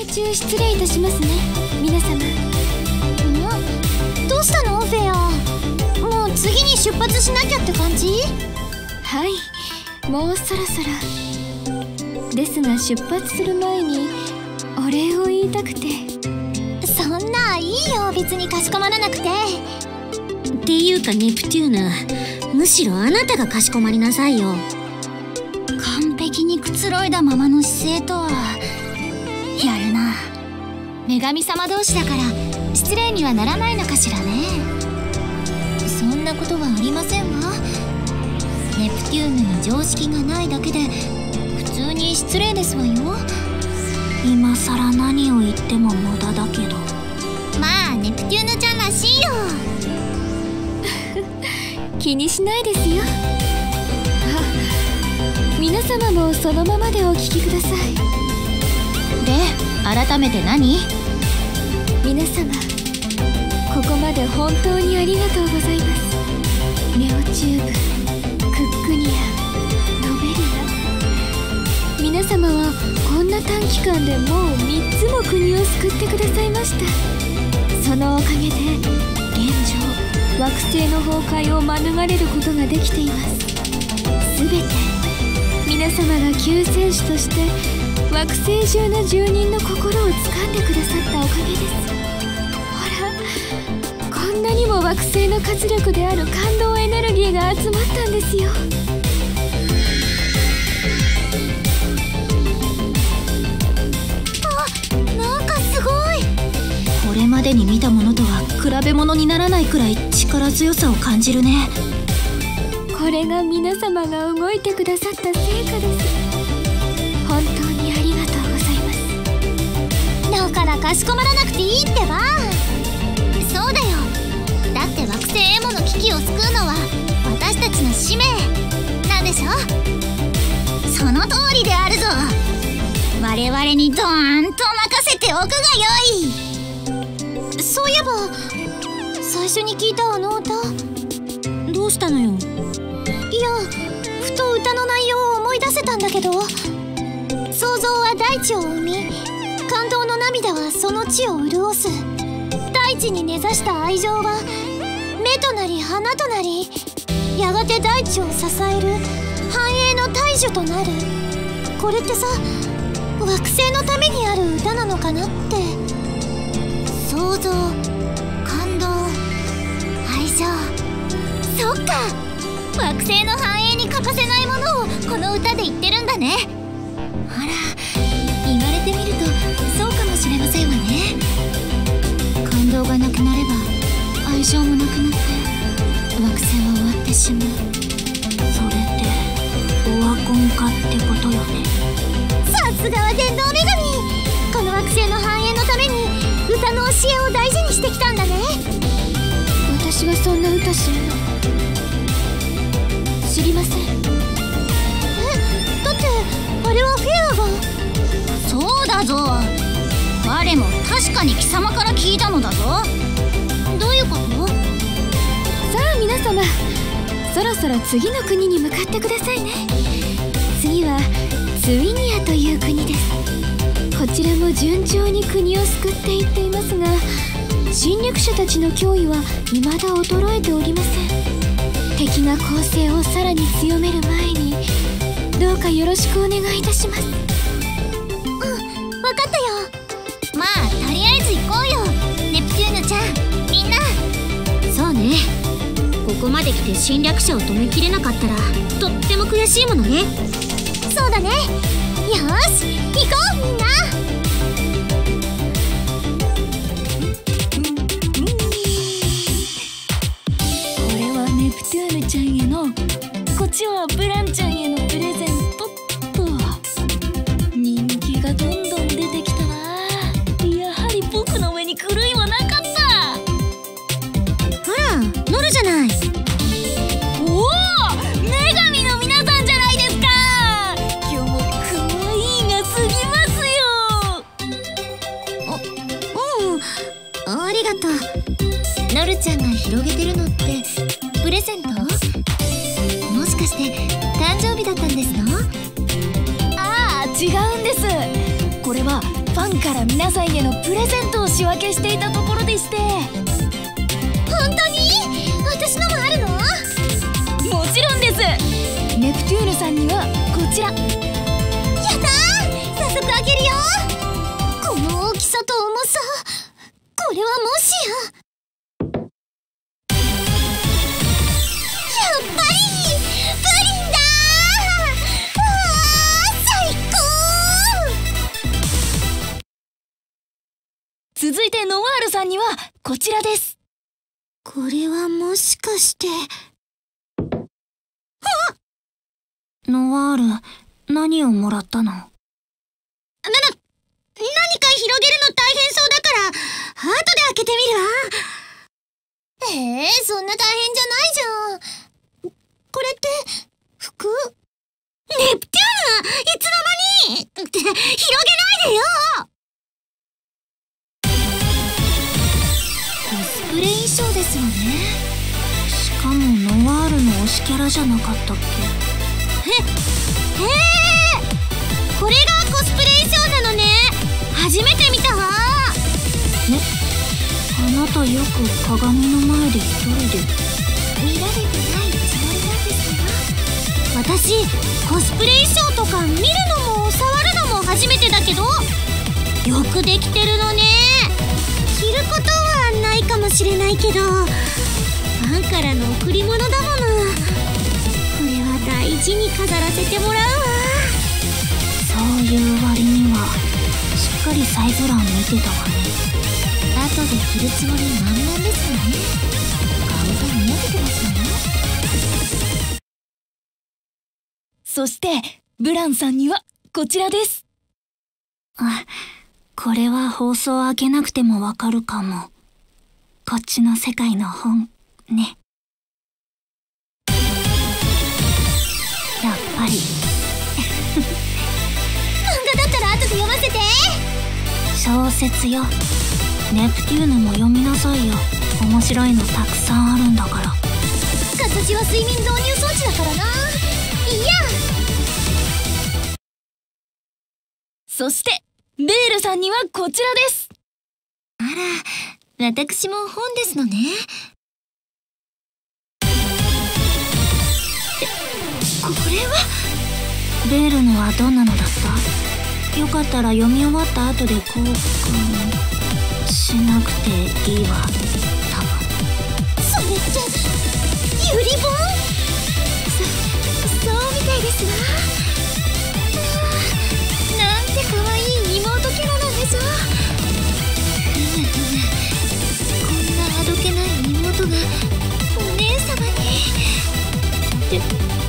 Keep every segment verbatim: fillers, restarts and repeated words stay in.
中失礼いたしますね、皆様。ん？どうしたのフェア。もう次に出発しなきゃって感じ？はい、もうそろそろですが、出発する前にお礼を言いたくて。そんないいよ、別にかしこまらなくて。 っていうかネプテューヌ、むしろあなたがかしこまりなさいよ。 完璧にくつろいだままの姿勢とはやるな。女神様同士だから失礼にはならないのかしらね。そんなことはありませんわ。ネプテューヌに常識がないだけで普通に失礼ですわよ。 今さら何を言っても無駄だけど。 まあネプテューヌちゃんらしいよ。気にしないですよ。あ、皆様もそのままでお聞きください。で、改めて何？皆様、ここまで本当にありがとうございます。ネオチューブ、クックニア、ノベリア、皆様はこんな短期間でもうみっつも国を救ってくださいました。そのおかげで現状惑星の崩壊を免れることができています。すべて皆様が救世主として惑星中の住人の心を掴んでくださったおかげです。ほら、こんなにも惑星の活力である感動エネルギーが集まったんですよ。あ、なんかすごい。 これまでに見たものとは比べ物にならないくらい力強さを感じるね。 これが皆様が動いてくださった成果です。本当にありがとうございます。だからかしこまらなくていいってば。そうだよ。だって惑星エモの危機を救うのは私たちの使命なんでしょ。その通りであるぞ。我々にドーンと任せておくがよい。そういえば最初に聞いたあの歌、 どうしたのよ。 いや、ふと歌の内容を思い出せたんだけど、創造は大地を生み、感動の涙はその地を潤す。大地に根ざした愛情は目となり花となり、やがて大地を支える繁栄の大樹となる。これってさ、惑星のためにある歌なのかなって。創造、感動、愛情。そっか、惑星の繁栄に欠かせないものをこの歌で言ってるんだね。あら、言われてみるとそうかもしれませんわね。感動がなくなれば愛情もなくなって惑星は終わってしまう。 それってオワコン化ってことよね。 さすがは電動女神。この惑星の繁栄のために歌の教えを大事にしてきたんだね。私はそんな歌知るの？知りません。え、だってあれはフェアが。 そうだぞ。我も確かに貴様から聞いたのだぞ。 どういうこと？さあ皆様、そろそろ次の国に向かってくださいね。次はツイニアという国です。こちらも順調に国を救っていっていますが、侵略者たちの脅威は未だ衰えておりません。敵が攻勢をさらに強める前にどうかよろしくお願いいたします。うん、分かったよ。まあとりあえず行こうよ、ネプテューヌちゃん。みんな。 そうね。ここまで来て侵略者を止めきれなかったらとっても悔しいものね。 そうだね。よーし、行こうみんな。ネプテューヌちゃんへの、こっちはブランちゃんへのプレゼントっと。人気がどんどん出てきたわ。やはり僕の上に狂いはなかった。 ほら、乗るじゃない。 おお、女神の皆さんじゃないですか。今日も可愛いが過ぎますよ。 あ、うん、ありがとう。 ノルちゃんが広げてるのってプレゼント？もしかして誕生日だったんですの？ああ、違うんです。これはファンかから皆さんへのプレゼントを仕分けしていたところでして。 本当に？私のもあるの？ もちろんです。ネプテューヌさんにはこちら。やったー！早速開けるよ。この大きさと重さ、これはもしや。やっぱりプリンだー！わー、最高！ 続いてノワールさんにはこちらです。 これはもしかして。 ノワール、何をもらったの？な、な、 何か広げるの大変そうだから、後で開けてみるわ。えー、そんな大変じゃないじゃん。これって、服？ネプテューヌ！いつの間に！って、広げないでよ！ コスプレ衣装ですよね。 しかもノワールの推しキャラじゃなかったっけ？ へ、へー！これがコスプレ衣装なのね。初めて見たわ。 え、あなたよく鏡の前で一人で。 見られてないつもりなんですよ。私、コスプレ衣装とか見るのも触るのも初めてだけど、よくできてるのね。着ることはないかもしれないけど、ファンからの贈り物だもの。大事に飾らせてもらうわ。 そういう割にはしっかりサイズ欄見てたわね。 後で着るつもり満々ですよね。顔が見えてますよね。 そしてブランさんにはこちらです。 あ、これは放送開けなくてもわかるかも。こっちの世界の本ね。やっぱり漫画だったら後で読ませて。 小説よ。ネプテューヌも読みなさいよ。面白いのたくさんあるんだから。 形は睡眠導入装置だからな。いや。 そしてベールさんにはこちらです。 あら、私も本ですのね。これはベールのはどんなのだった？よかったら読み終わった後で交換しなくていいわ、多分。 それってユリ本？そ、そうみたいですわ。なんて可愛い妹キャラなんでしょう。ふむふむ、こんなあどけない妹がお姉様に。って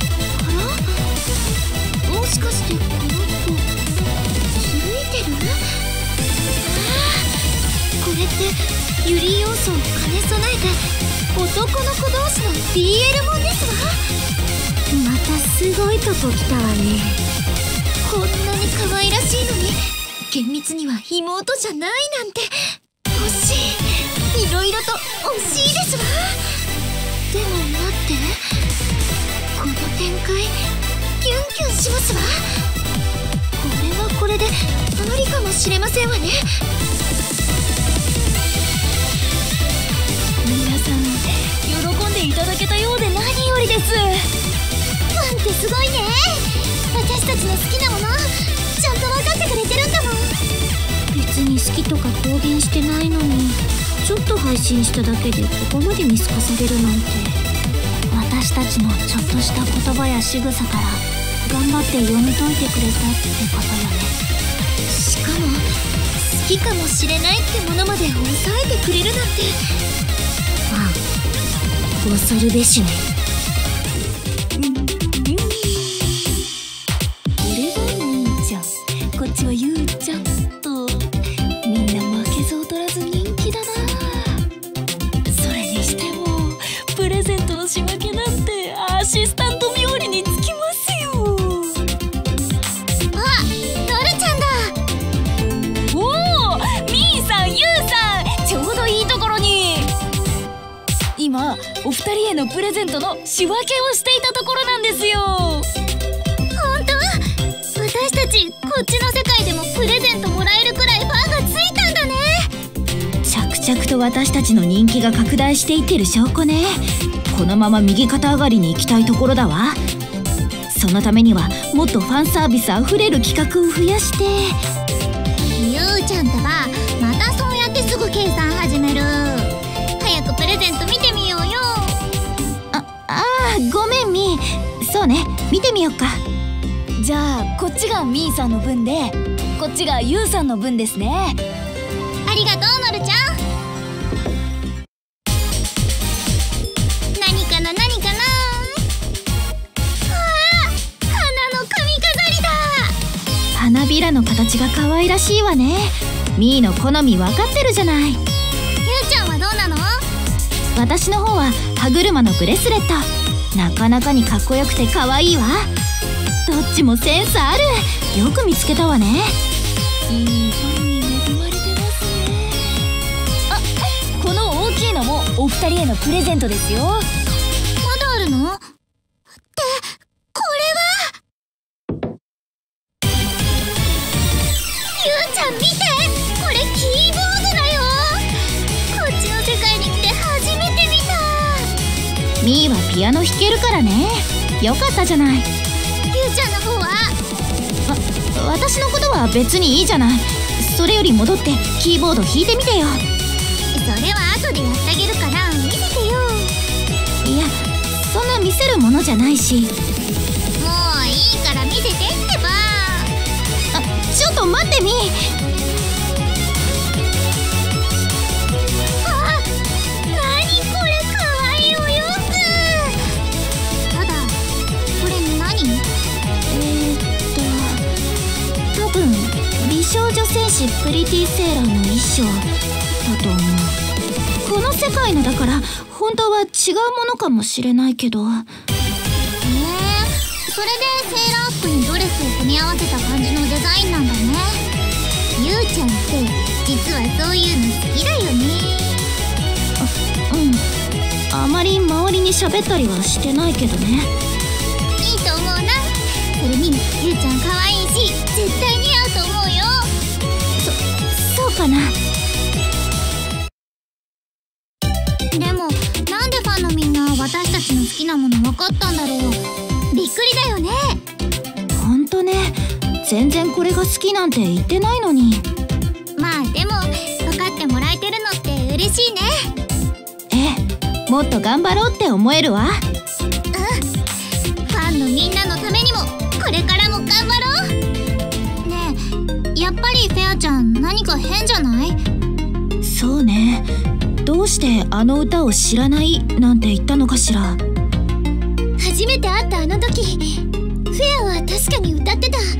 もしかしてこの子ついてる？ああ、これってユリ要素を兼ね備えた男の子同士の ビーエル もんですわ。またすごいとこ来たわね。こんなに可愛らしいのに厳密には妹じゃないなんて。惜しい、いろいろと惜しいですわ。でも待って、この展開キュンキュンしますわ。これはこれでありかもしれませんわね。 皆さん喜んでいただけたようで何よりです。 ファンってすごいね。私たちの好きなものちゃんと分かってくれてるんだもん。別に好きとか公言してないのに、ちょっと配信しただけでここまで見透かされるなんて。 私たちのちょっとした言葉や仕草から頑張って読み解いてくれたってことよね。 しかも好きかもしれないってものまで抑えてくれるなんて。まあ恐るべしね。 うんうん、これは兄ちゃん、こっちはゆうちゃんと、みんな負けず劣らず人気だな。それにしてもプレゼントの仕分けなんてアシスタント冥利につきますよ。 あ、なるちゃんだ。 おお、みーさん、ゆうさん、ちょうどいいところに。今お二人へのプレゼントの仕分けをしていたところなんですよ。 ほんと？私たちこっちの世界でもプレゼントもらえるくらいファンが 々と私たちの人気が拡大していってる証拠ね。このまま右肩上がりに行きたいところだわ。そのためにはもっとファンサービスあふれる企画を増やして。 ゆうちゃんってばまたそうやってすぐ計算始める。早くプレゼント見てみようよ。 ああーごめんみー。そうね、見てみよっか。 じゃあこっちがみーさんの分でこっちがゆうさんの分ですね。 ありがとうのるちゃん。何かな何かな。あー、花の髪飾りだ。 花びらの形が可愛らしいわね。みーの好み分かってるじゃない。 ゆうちゃんはどうなの？ 私の方は歯車のブレスレット。なかなかにかっこよくて可愛いわ。どっちもセンスある。よく見つけたわね。 いいファンに恵まれてますね。あ、この大きいのもお二人へのプレゼントですよ。まだあるの？ってこれはゆうちゃん見て、これキーボードだよ。こっちの世界に来て初めて見た。 みーはピアノ弾けるからね。よかったじゃない。 ゆうちゃんの方は？ わ、私のことは別にいいじゃない。それより戻ってキーボード弾いてみてよ。 それは後でやってあげるから見せてよ。 いや、そんな見せるものじゃないし。もういいから見せてってば。 あ、ちょっと待ってみー。 あ、なにこれかわいいお洋服。ただこれ何？ えーっと多分美少女戦士プリティセーラーの衣装だと思う。この世界のだから本当は違うものかもしれないけど。 へえ、それでセーラー服にドレスを組み合わせた感じのデザインなんだね。ゆうちゃんって実はそういうの好きだよね。 あ、うん。あまり周りに喋ったりはしてないけどね。 いいと思うな。それにゆうちゃん可愛いし絶対似合うと思うよ。 そ、そうかな。 でもなんでファンのみんな私たちの好きなもの分かったんだろう。びっくりだよね。 ほんとね、全然これが好きなんて言ってないのに。 まあでも分かってもらえてるのって嬉しいね。 ええ、もっと頑張ろうって思えるわ。うん、 ファンのみんなのためにもこれからも頑張ろう。ねえ、やっぱりフェアちゃん何か変じゃない？ そうね、どうしてあの歌を知らないなんて言ったのかしら。 初めて会ったあの時フェアは確かに歌ってた。そう、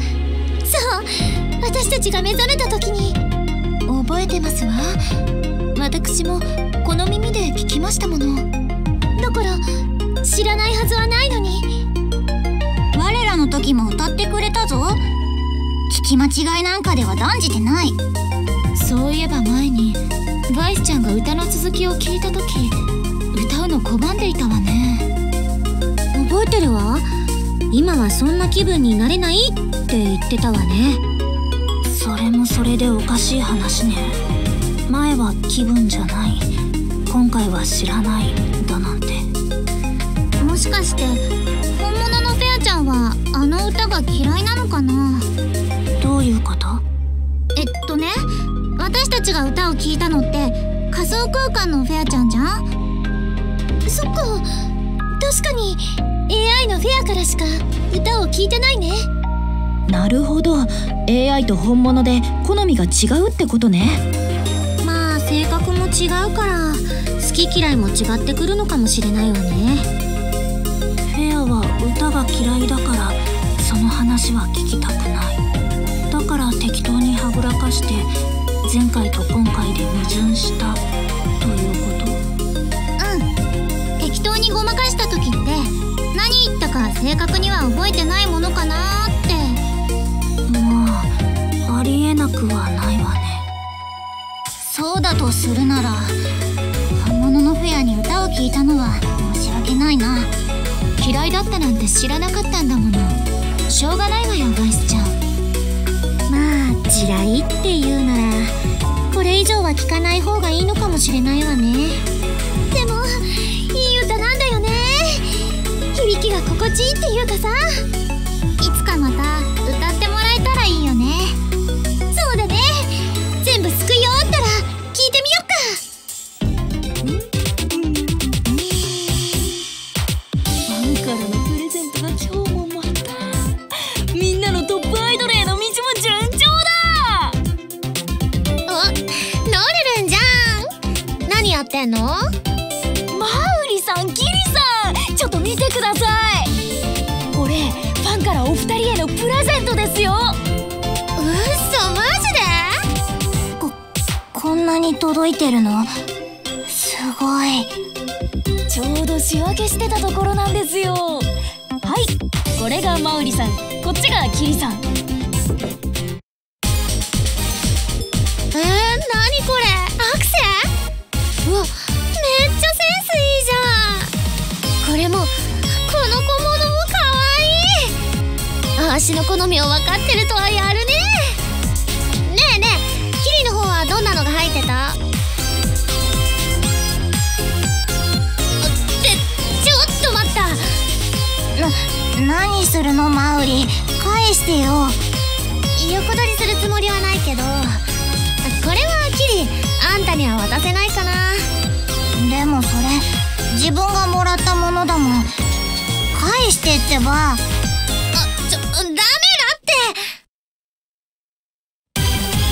私たちが目覚めた時に。 覚えてますわ。私もこの耳で聞きましたもの。 だから知らないはずはないのに。 我らの時も歌ってくれたぞ。聞き間違いなんかでは断じてない。 そういえば前にバイスちゃんが歌の続きを聞いた時歌うの拒んでいたわね。 覚えてるわ。今はそんな気分になれないって言ってたわね。 それもそれでおかしい話ね。前は気分じゃない、今回は知らないだなんて。 もしかして本物のフェアちゃんはあの歌が嫌いなのかな。 どういうこと？ えっとね、私たちが歌を聴いたのって仮想空間のフェアちゃんじゃん。そっか、確かに エーアイ のフェアからしか歌を聴いてないね。 なるほど、 エーアイ と本物で好みが違うってことね。 まあ性格も違うから好き嫌いも違ってくるのかもしれないわね。 フェアは歌が嫌いだからその話は聞きたくない。だから適当にはぐらかして前回と今回で矛盾したということ？ うん、適当にごまかした時って何言ったか正確には覚えてないものかなーって。 まあありえなくはないわね。そうだとするなら本物のフェアに歌を聴いたのは申し訳ないな。 嫌いだったなんて知らなかったんだもの。しょうがないわよバイスちゃん。 まあ地雷って言うならここれ以上は聞かない方がいいのかもしれないわね。でもいい歌なんだよね。響きが心地いいっていうかさ、いつかまた歌ってもらえたらいいよね。そうだね、全部すくい終わったら聞いてみよっか。 ファンからのプレゼントが今日もまたみんなのトップアイドルへの道も順調だ。 お、ノルルンじゃん。何やってんの？ マウリさん、キリさん、ちょっと見てください。これファンからお二人へのプレゼントですよ。 うっそ、マジで？ こ、こんなに届いてるの？すごい。 ちょうど仕分けしてたところなんですよ。はい、これがマウリさん、こっちがキリさん。 えー、なにこれ？アクセ？うわ、めっちゃセンスいいじゃん。これも、この小物もかわいい。あーしの好みを分かってるとはやるね。ねえねえ、キリの方はどんなのが入ってた？ってちょっと待った。 な、何するのマウリ、返してよ。 横取りするつもりはないけど、これはキリ、あんたには渡せないかな。 でもそれ自分がもらったものだもん。返してってば。 あ、ちょ、ダメだって。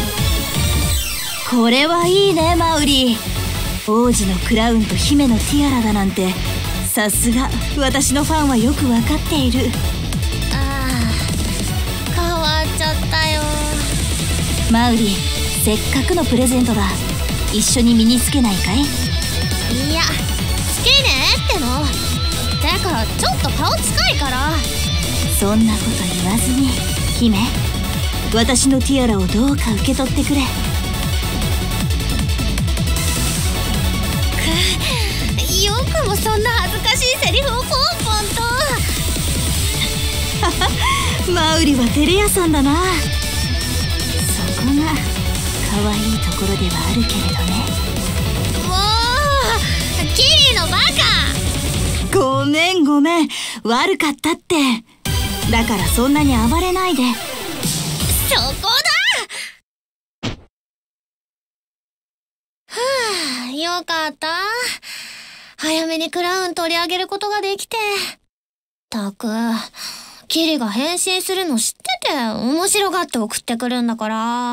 これはいいね、マウリ。王子のクラウンと姫のティアラだなんて、さすが私のファンはよくわかっている。 ああ、変わっちゃったよ。 マウリ、せっかくのプレゼントだ。一緒に身につけないかい？ いや、つけねえっての。てかちょっと顔近いから。 そんなこと言わずに、姫、私のティアラをどうか受け取ってくれ。 く、よくもそんな恥ずかしいセリフをポンポンと。 マウリは照れ屋さんだな。そこが可愛いところではあるけれどね。 もう、キリのバカ。 ごめんごめん、悪かったって。だからそんなに暴れないで。 そこだ。はあ、よかった。早めにクラウン取り上げることができて。たく、キリが変身するの知ってて面白がって送ってくるんだから、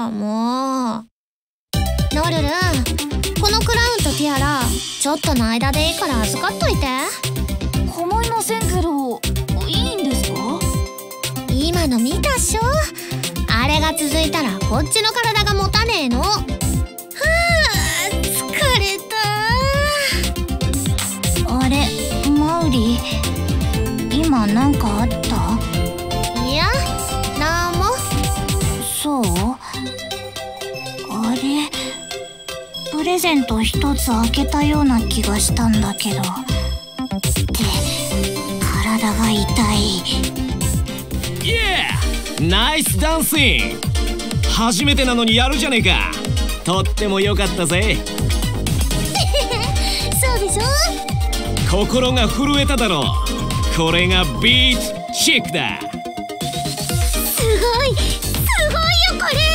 もう。ノルルン、このクラウンとティアラ、ちょっとの間でいいから預かっといて。 構いませんけど、いいんですか？ 今の見たっしょ？あれが続いたらこっちの体が持たねえの。はあ、疲れた。 あれ、マウリ、今なんかあった？ いや、なんも。 そう？あれ、プレゼント一つ開けたような気がしたんだけど。って体が痛い。 イエー！ナイスダンシング！初めてなのにやるじゃねえか。とっても良かったぜ。 そうでしょ？ 心が震えただろう。これがビートチェックだ。 すごい、すごいよこれ。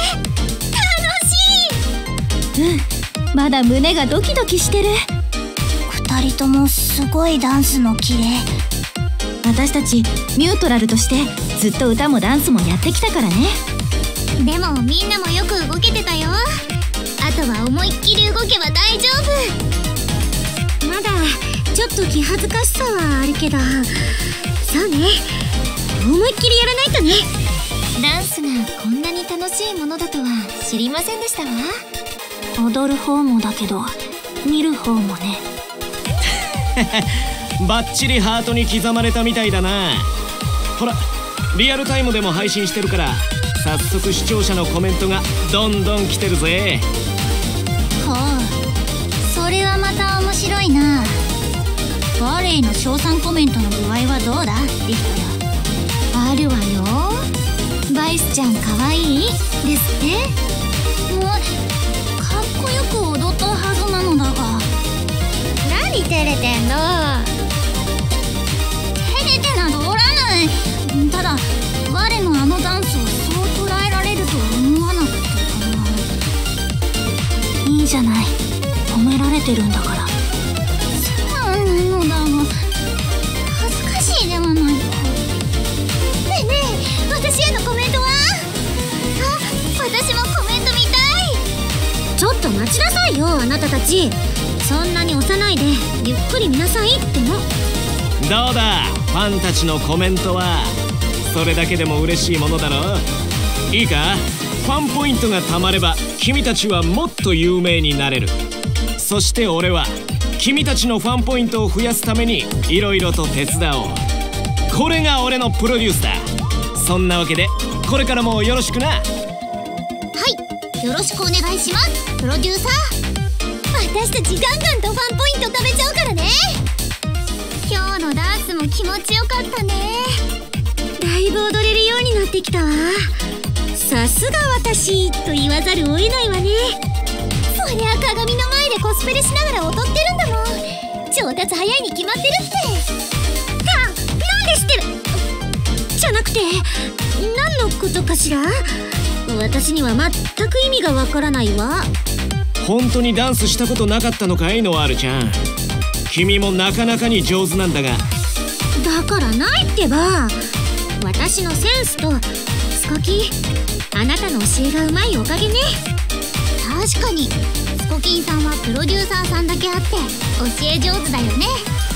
楽しい。 うん、まだ胸がドキドキしてる。 二人ともすごいダンスの綺麗。 私たちミュートラルとしてずっと歌もダンスもやってきたからね。 でもみんなもよく動けてたよ。あとは思いっきり動けば大丈夫。まだちょっと気恥ずかしさはあるけど、そうね、思いっきりやらないとね。ダンスがこんなに楽しいものだとは知りませんでしたわ。 踊る方もだけど見る方もね。 バッチリハートに刻まれたみたいだな。ほら、リアルタイムでも配信してるから、早速視聴者のコメントがどんどん来てるぜ。 ほう、それはまた面白いな。バレエの称賛コメントの具合はどうだ、リヒトよ。 あるわよ。バイスちゃんかわいいですって。 もうかっ何照れてんの。 照れてなどおらない。ただ我のあのダンスをそう捉えられるとは思わなくてかな。いいじゃない、褒められてるんだから。そうなのだが恥ずかしいではないか。ねえねえ、私へのコメントは？あ、私もコメント見たい。ちょっと待ちなさいよ、あなたたち。そんなに押さないでゆっくり見なさいっての。 どうだ、ファンたちのコメントは。それだけでも嬉しいものだろ。いいか、ファンポイントがたまれば君たちはもっと有名になれる。そして俺は君たちのファンポイントを増やすためにいろいろと手伝おう。これが俺のプロデュースだ。そんなわけでこれからもよろしくな。 はい、よろしくお願いします、プロデューサー。私たちガンガンとファンポイント食べちゃうからね。今日のダンスも気持ちよかったね。だいぶ踊れるようになってきたわ。さすが私と言わざるを得ないわね。そりゃ鏡の前でコスプレしながら踊ってるんだもん。上達早いに決まってるって。は、なんで知ってる？じゃなくて何のことかしら？私には全く意味がわからないわ。 本当にダンスしたことなかったのかい、ノアールちゃん。君もなかなかに上手なんだが。 だからないってば。私のセンスとスコキ、あなたの教えがうまいおかげね。確かにスコキンさんはプロデューサーさんだけあって教え上手だよね。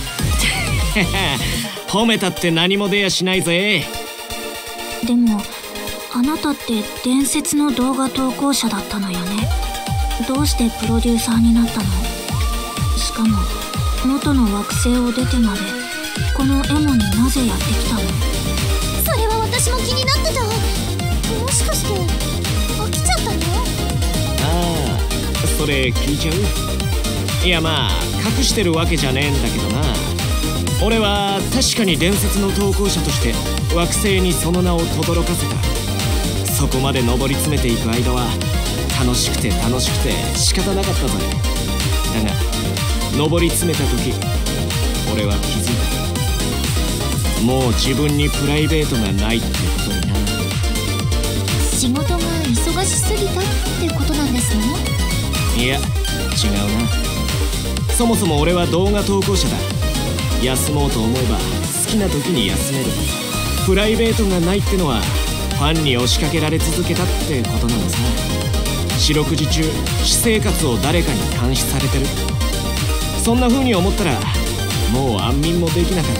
褒めたって何も出やしないぜ。 でもあなたって伝説の動画投稿者だったのよね。どうしてプロデューサーになったの？しかも元の惑星を出てまでこのエモになぜやってきたの？ それは私も気になってた。もしかして飽きちゃったの？ ああ、それ聞いちゃう？いや、まあ隠してるわけじゃねえんだけどな。俺は確かに伝説の投稿者として惑星にその名を轟かせた。そこまで上り詰めていく間は楽しくて楽しくて仕方なかったぜ。だが上り詰めた時俺は気づいた。もう自分にプライベートがないってことにな。 仕事が忙しすぎたってことなんですね。 いや違うな。そもそも俺は動画投稿者だ。休もうと思えば好きな時に休める。プライベートがないってのはファンに押しかけられ続けたってことなのさ。四六時中私生活を誰かに監視されてる。そんな風に思ったらもう安眠もできなかった。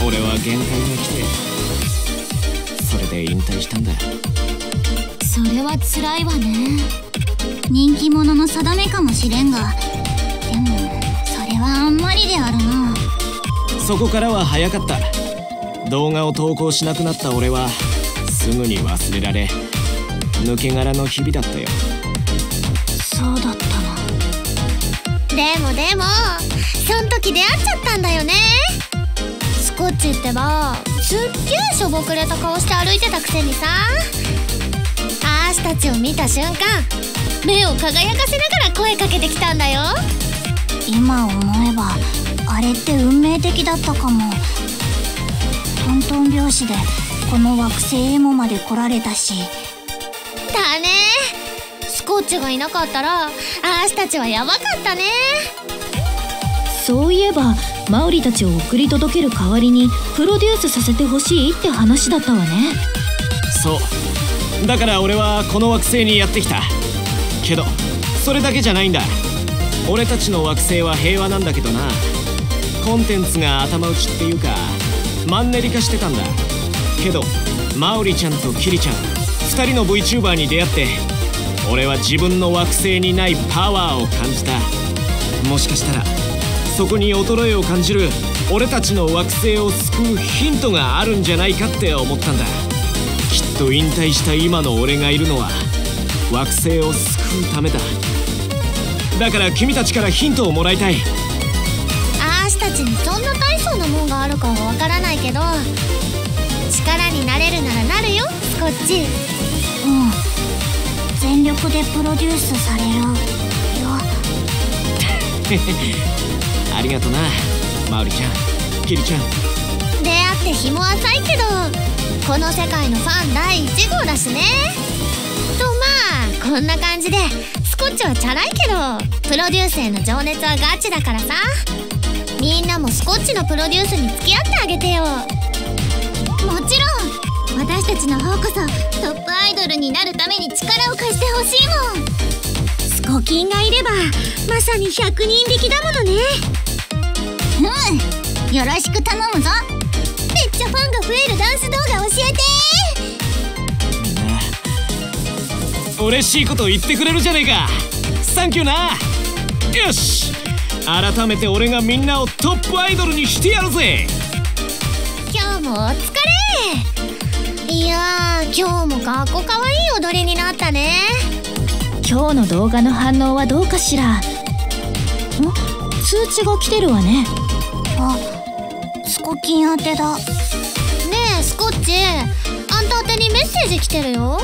俺は限界が来てそれで引退したんだ。 それは辛いわね。人気者の定めかもしれんが、でもそれはあんまりであるな。 そこからは早かった。動画を投稿しなくなった俺はすぐに忘れられ抜け殻の日々だったよ。 そうだったの。 でもでもそん時出会っちゃったんだよね。スコッチってばすっげえしょぼくれた顔して歩いてたくせにさ、アーシたちを見た瞬間目を輝かせながら声かけてきたんだよ。 今思えばあれって運命的だったかも。トントン拍子でこの惑星エモまで来られたし。 だね。スコッチがいなかったらアーシたちはヤバかったね。 そういえばマウリたちを送り届ける代わりにプロデュースさせてほしいって話だったわね。 そうだから俺はこの惑星にやってきたけど、それだけじゃないんだ。俺たちの惑星は平和なんだけどな、コンテンツが頭打ちっていうかマンネリ化してたんだ。けどマウリちゃんとキリちゃんふたりの VTuber に出会って俺は自分の惑星にないパワーを感じた。もしかしたらそこに衰えを感じる俺たちの惑星を救うヒントがあるんじゃないかって思ったんだ。きっと引退した今の俺がいるのは惑星を救うためだ。だから君たちからヒントをもらいたい。 アーシたちにそんな大層なもんがあるかはわからないけど力になれるならなるよ、スコッチ。 うん、全力でプロデュースされるよ。 あありがとなマウリちゃん、キリちゃん。 出会って日も浅いけどこの世界のファンだいいち号だしね。とまあこんな感じでスコッチはチャラいけどプロデュースへの情熱はガチだからさ。みんなもスコッチのプロデュースに付き合ってあげてよ。もちろん私たちの方こそトップアイドルになるために力を貸してほしいもん。スコキンがいればまさにひゃくにん引きだものね。 うん、よろしく頼むぞ。 めっちゃファンが増えるダンス動画教えて。 みんな嬉しいこと言ってくれるじゃねえか。サンキューな。よし、改めて俺がみんなをトップアイドルにしてやるぜ。 今日もお疲れ。いやー今日もかっこかわいい踊りになったね。 今日の動画の反応はどうかしら。ん？通知が来てるわね。 あ、スコキン宛てだ。 ねえスコッチ、あんた宛てにメッセージ来てるよ。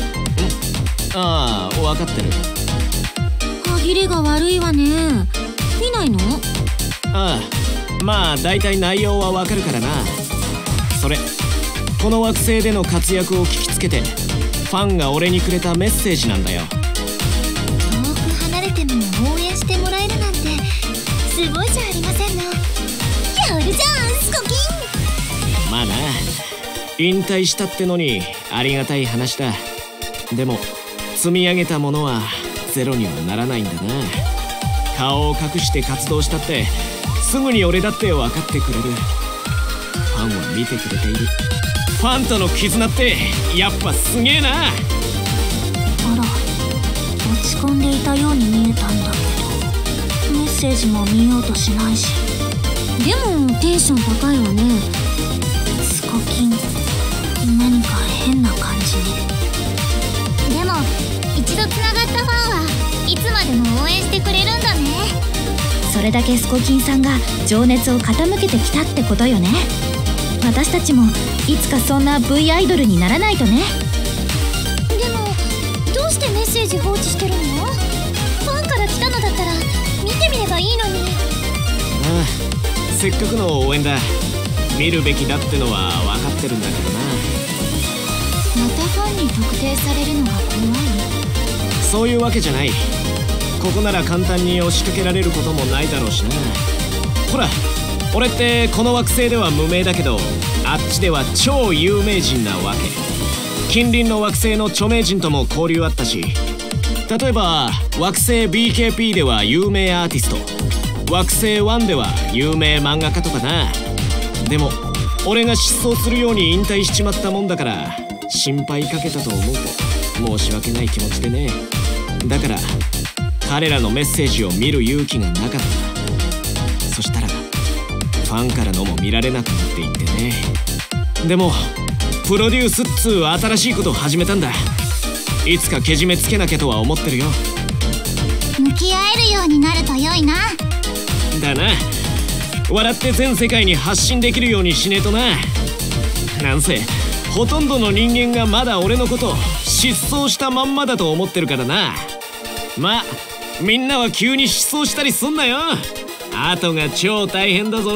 ああ、分かってる。 歯切れが悪いわね。見ないの？ ああ、まあ大体内容は分かるからな。それこの惑星での活躍を聞きつけてファンが俺にくれたメッセージなんだよ。 遠く離れても応援してもらえるなんてすごいじゃありませんの。やるじゃんスコキン。 まあな、引退したってのにありがたい話だ。でも積み上げたものはゼロにはならないんだな。顔を隠して活動したってすぐに俺だって分かってくれる。ファンは見てくれている。ファンとの絆ってやっぱすげえな。 あら、落ち込んでいたように見えたんだけど、メッセージも見ようとしないし。でもテンション高いわね。スコキン、何か変な感じね。 でも一度つながったファンはいつまでも応援してくれるんだね。 それだけスコキンさんが情熱を傾けてきたってことよね。私たちもいつかそんな V アイドルにならないとね。 でもどうしてメッセージ放置してるの？ファンから来たのだったら見てみればいいのに。 ああ、せっかくの応援だ。見るべきだってのは分かってるんだけどな。 またファンに特定されるのが怖い？ そういうわけじゃない。ここなら簡単に押しかけられることもないだろうしな。ほら俺ってこの惑星では無名だけどあっちでは超有名人なわけ。近隣の惑星の著名人とも交流あったし、例えば惑星 ビーケーピー では有名アーティスト、惑星ワンでは有名漫画家とかな。でも俺が失踪するように引退しちまったもんだから心配かけたと思うと申し訳ない気持ちでね。だから彼らのメッセージを見る勇気がなかった。そしたらファンからのも見られなくなっていってね。でもプロデュースっつう新しいことを始めたんだ。いつかけじめつけなきゃとは思ってるよ。 向き合えるようになると良いな。 だな。笑って全世界に発信できるようにしねえとな。なんせほとんどの人間がまだ俺のこと失踪したまんまだと思ってるからな。まあみんなは急に失踪したりすんなよ。後が超大変だぞ。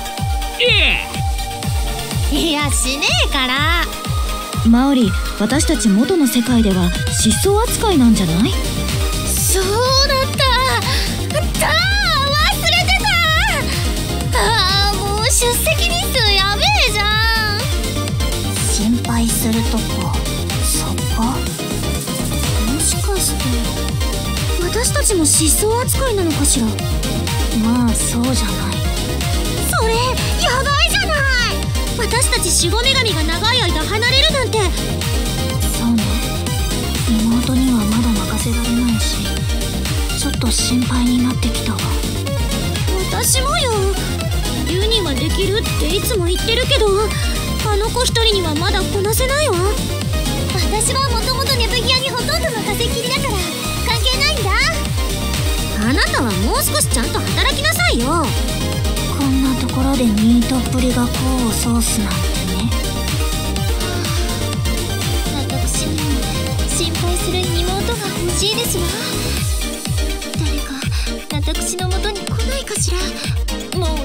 いやしねえから。 マオリ、私たち元の世界では失踪扱いなんじゃない？ そうだった。たあ忘れてた。ああもう出席日数やべえじゃん。 心配するとこそこ？ もしかして私たちも失踪扱いなのかしら。 まあそうじゃない。 それやばいじゃない。私たち守護女神が長い間離れるなんて。 そうね、妹にはまだ任せられないしちょっと心配になってきたわ。 私もよ。ユニはできるっていつも言ってるけどあの子一人にはまだこなせないわ。私はもともとネブギアにほとんどの化石切りだから関係ないんだ。あなたはもう少しちゃんと働きなさいよ。 こんなところでニートっぷりが功を奏すなんてね。 私にも心配する妹が欲しいですわ。誰か私の元に来ないかしら。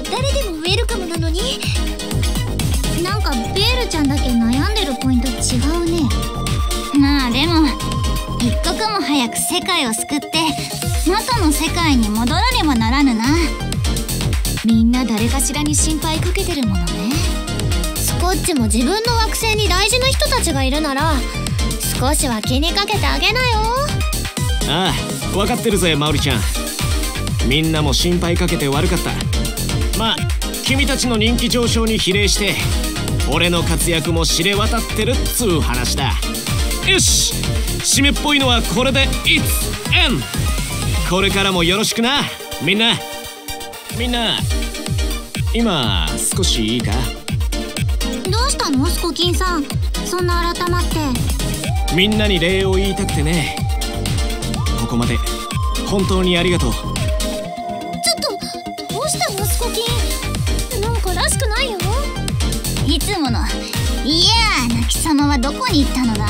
誰でもウェルカムなのに。なんかベールちゃんだけ悩んでるポイント違うね。 まあでも一刻も早く世界を救って元の世界に戻らねばならぬな。 みんな誰かしらに心配かけてるものね。 スコッチも自分の惑星に大事な人たちがいるなら少しは気にかけてあげなよ。 ああ、分かってるぜマウリちゃん。みんなも心配かけて悪かった。まあ君たちの人気上昇に比例して俺の活躍も知れ渡ってるっつう話だ。よし、締めっぽいのはこれで It's End。 これからもよろしくなみんな。みんな今少しいいか。 どうしたのスコキンさん、そんな改まって。 みんなに礼を言いたくてね。ここまで本当にありがとう。 ちょっとどうしたのスコキン、なんからしくないよ。 いつもの「いやーな貴様はどこに行ったのだ?」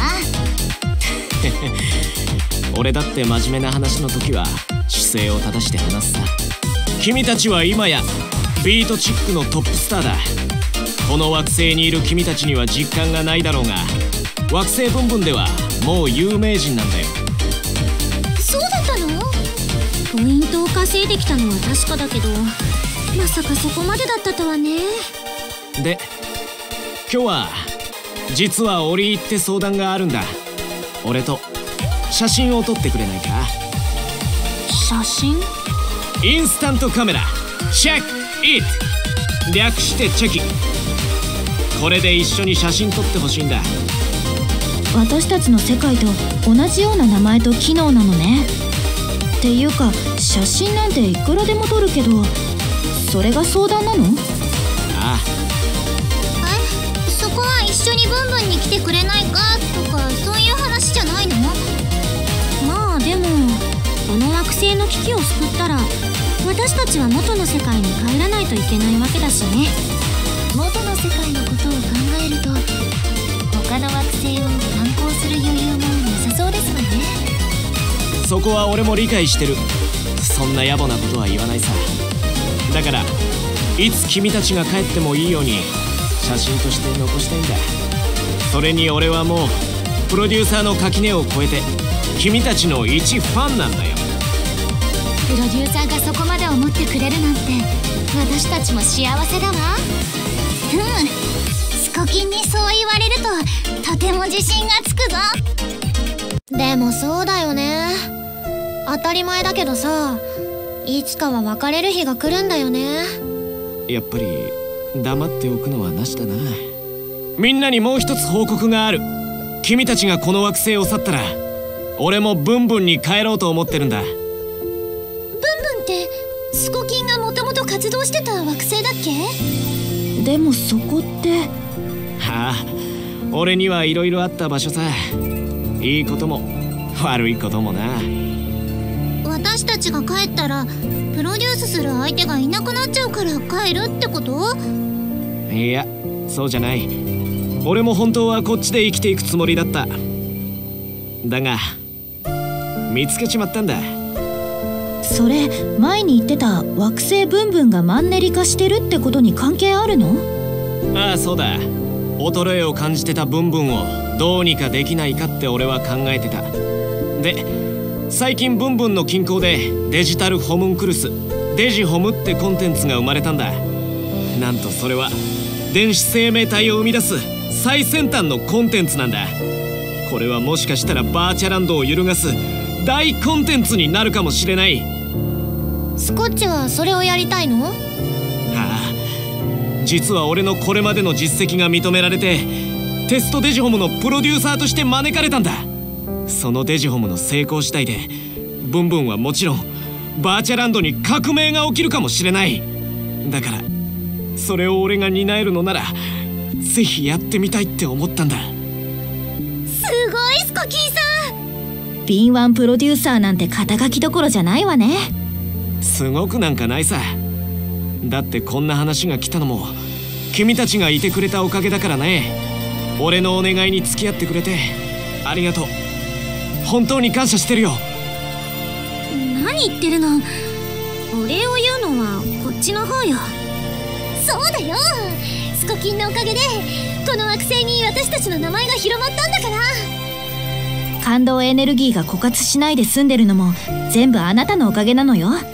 俺だって真面目な話の時は姿勢を正して話すさ。君たちは今やビートチックのトップスターだ。この惑星にいる君たちには実感がないだろうが惑星ブンブンではもう有名人なんだよ。 そうだったの？ポイントを稼いできたのは確かだけどまさかそこまでだったとはね。 で今日は実は折り入って相談があるんだ。俺と写真を撮ってくれないか。 写真？ インスタントカメラチェックイット、略してチェキ。これで一緒に写真撮ってほしいんだ。 私たちの世界と同じような名前と機能なのね。っていうか写真なんていくらでも撮るけどそれが相談なの？ ああ。 え、そこは一緒にブンブンに来てくれないかとかそういう話じゃないの？まあでもこの惑星の危機を救ったら私たちは元の世界に帰らないといけないわけだしね。元の世界のことを考えると他の惑星を反抗する余裕もなさそうですわね。 そこは俺も理解してる。そんな野暮なことは言わないさ。だからいつ君たちが帰ってもいいように写真として残したいんだ。それに俺はもうプロデューサーの垣根を越えて君たちの一ファンなんだよ。 プロデューサーがそこまで思ってくれるなんて私たちも幸せだわ。 うん、スコキンにそう言われるととても自信がつくぞ。 でもそうだよね。当たり前だけどさ、いつかは別れる日が来るんだよね。 やっぱり黙っておくのはなしだな。みんなにもう一つ報告がある。君たちがこの惑星を去ったら俺もブンブンに帰ろうと思ってるんだ。 ブンブンってスコキンがもともと活動してた惑星だっけ？ でもそこってはあ、俺にはいろいろあった場所さ。いいことも悪いこともな。 私たちが帰ったらプロデュースする相手がいなくなっちゃうから帰るってこと？ いや、そうじゃない。俺も本当はこっちで生きていくつもりだった。だが見つけちまったんだ。 それ前に言ってた惑星ブンブンがマンネリ化してるってことに関係あるの？ ああ、そうだ。衰えを感じてたブンブンをどうにかできないかって俺は考えてた。で最近ブンブンの近郊でデジタルホムンクルスデジホムってコンテンツが生まれたんだ。なんとそれは電子生命体を生み出す最先端のコンテンツなんだ。これはもしかしたらバーチャランドを揺るがす大コンテンツになるかもしれない。 スコッチはそれをやりたいの？ はあ、実は俺のこれまでの実績が認められてテストデジホムのプロデューサーとして招かれたんだ。そのデジホムの成功次第でブンブンはもちろんバーチャランドに革命が起きるかもしれない。だからそれを俺が担えるのならぜひやってみたいって思ったんだ。 すごいスコキンさん。 敏腕プロデューサーなんて肩書きどころじゃないわね。 すごくなんかないさ。だってこんな話が来たのも君たちがいてくれたおかげだからね。俺のお願いに付き合ってくれてありがとう。本当に感謝してるよ。 何言ってるの？お礼を言うのはこっちの方よ。 そうだよ、スコキンのおかげでこの惑星に私たちの名前が広まったんだから。 感動エネルギーが枯渇しないで済んでるのも全部あなたのおかげなのよ。 ああ、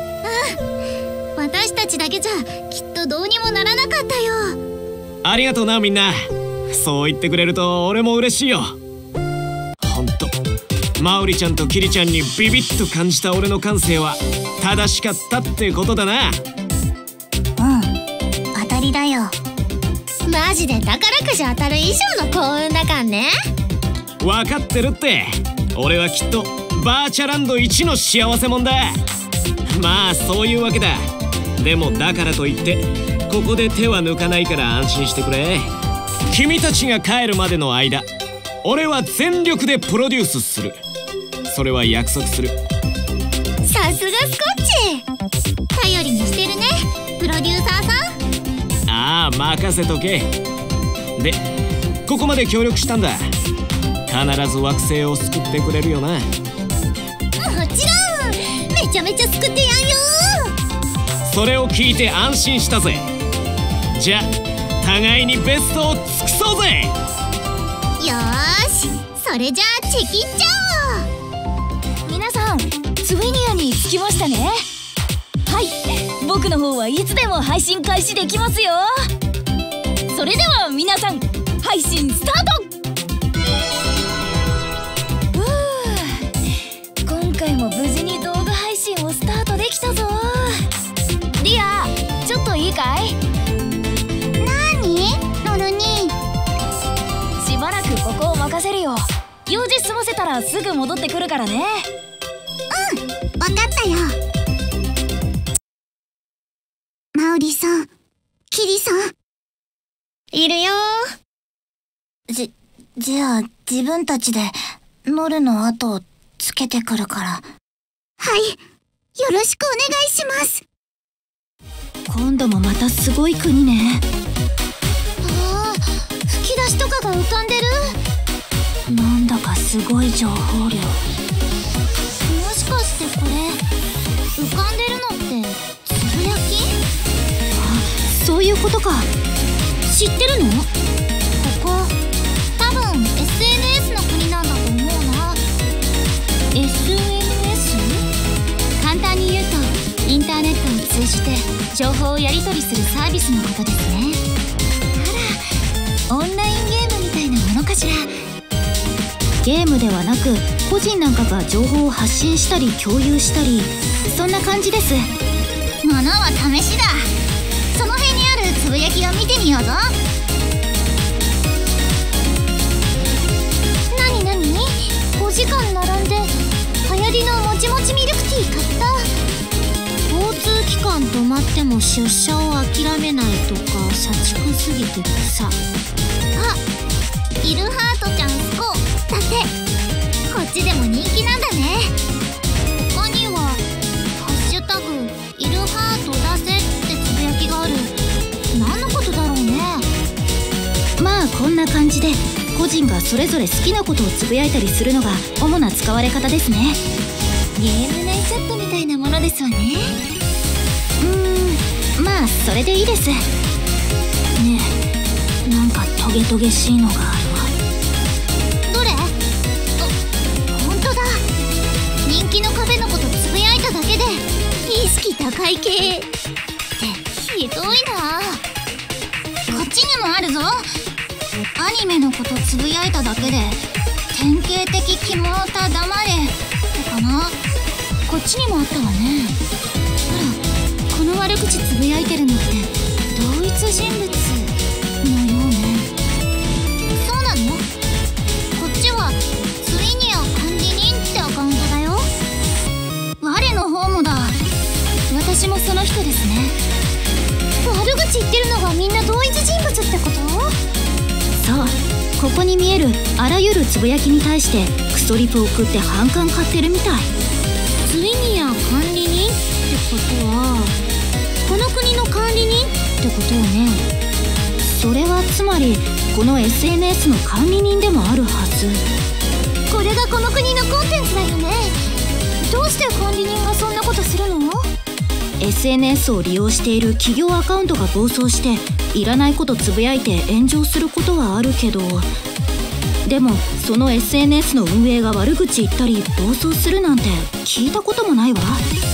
私たちだけじゃきっとどうにもならなかったよ。 ありがとうなみんな。そう言ってくれると俺も嬉しいよ。ほんとマウリちゃんとキリちゃんにビビッと感じた俺の感性は正しかったってことだな。 うん、当たりだよ。 マジで宝くじ当たる以上の幸運だかんね。 分かってるって。俺はきっとバーチャランド一の幸せもんだ。まあそういうわけだ。でもだからといってここで手は抜かないから安心してくれ。君たちが帰るまでの間俺は全力でプロデュースする。それは約束する。 さすがスコッチ、頼りにしてるねプロデューサーさん。 ああ任せとけ。でここまで協力したんだ。必ず惑星を救ってくれるよな。もちろん、めちゃめちゃ救ってやんよ。 それを聞いて安心したぜ。じゃあ互いにベストを尽くそうぜ。 よーし、それじゃあチェキっちゃおう。 皆さんツイニアに着きましたね。はい、僕の方はいつでも配信開始できますよ。それでは皆さん配信スタート。今回も無事に動画配信をスタートできたぞ。リア、ちょっといいかい？ なに？ロルニー。 しばらくここを任せるよ。用事済ませたらすぐ戻ってくるからね。 うん、わかったよ。マウリさん、キリさん、いるよ。 じ、じゃあ自分たちでノルの後をつけてくるから。 はい、よろしくお願いします。 今度もまたすごい国ね。 ああ、吹き出しとかが浮かんでる。 なんだかすごい情報量。 もしかしてこれ浮かんでるのってつぶやき？ あ、そういうことか。 知ってるの？ここ多分 エスエヌエス の国なんだと思うな。 エスエヌエス？ 簡単に言うとインターネットを通じて情報をやり取りするサービスのことですね。あら、オンラインゲームみたいなものかしら。 ゲームではなく個人なんかが情報を発信したり共有したり、そんな感じです。 ものは試しだ。その辺にあるつぶやきを見てみようぞ。なになに？ごじかん並んで流行りのもちもちミルクティー買った。交通機関止まっても出社を諦めないとか社畜すぎてさ。あ、イルハートちゃんスコだって。こっちでも人気なんだね。他にはハッシュタグイルハート出せってつぶやきがある。何のことだろうね。 まあこんな感じで個人がそれぞれ好きなことをつぶやいたりするのが主な使われ方ですね。 ゲーム内チャットみたいなものですわね。 うーん、まあそれでいいです。 ねえ、なんかトゲトゲしいのがあるわ。 どれ？あ、ほんとだ。人気のカフェのことつぶやいただけで意識高い系ってひどいな。こっちにもあるぞ。アニメのことつぶやいただけで典型的キモオタ黙れってかな。こっちにもあったわね。ほら、この悪口つぶやいてるのって同一人物のようね。そうなの？こっちはツイニア管理人ってアカウントだよ。我の方もだ。私もその人ですね。悪口言ってるのがみんな同一人物ってこと？ そう、ここに見えるあらゆるつぶやきに対してクソリプを送って反感買ってるみたい。 ツイニア管理人ってことはこの国の管理人ってことよね。 それはつまりこの エスエヌエス の管理人でもあるはず。 これがこの国のコンテンツだよね。どうして管理人がそんなことするの？ エスエヌエス を利用している企業アカウントが暴走していらないことつぶやいて炎上することはあるけど、でもその エスエヌエス の運営が悪口言ったり暴走するなんて聞いたこともないわ。それって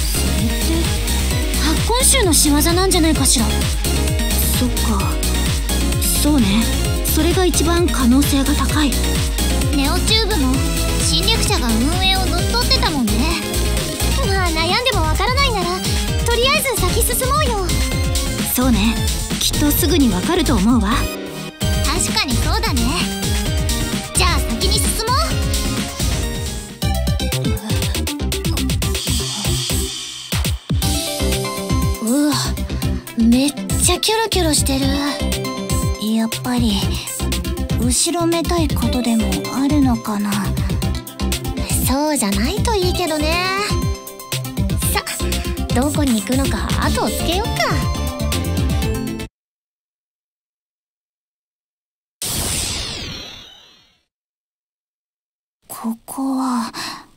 発根臭の仕業なんじゃないかしら。 そっか、そうね、それが一番可能性が高い。 ネオチューブも侵略者が運営を乗っ取ってたもんね。まあ悩んでもわからないならとりあえず先進もうよ。 そうね、きっとすぐにわかると思うわ。 確かにそうだね。じゃあ先に進もう。うわ、めっちゃキョロキョロしてる。 やっぱり後ろめたいことでもあるのかな。 そうじゃないといいけどね。さ、どこに行くのか後をつけよっか。 ここは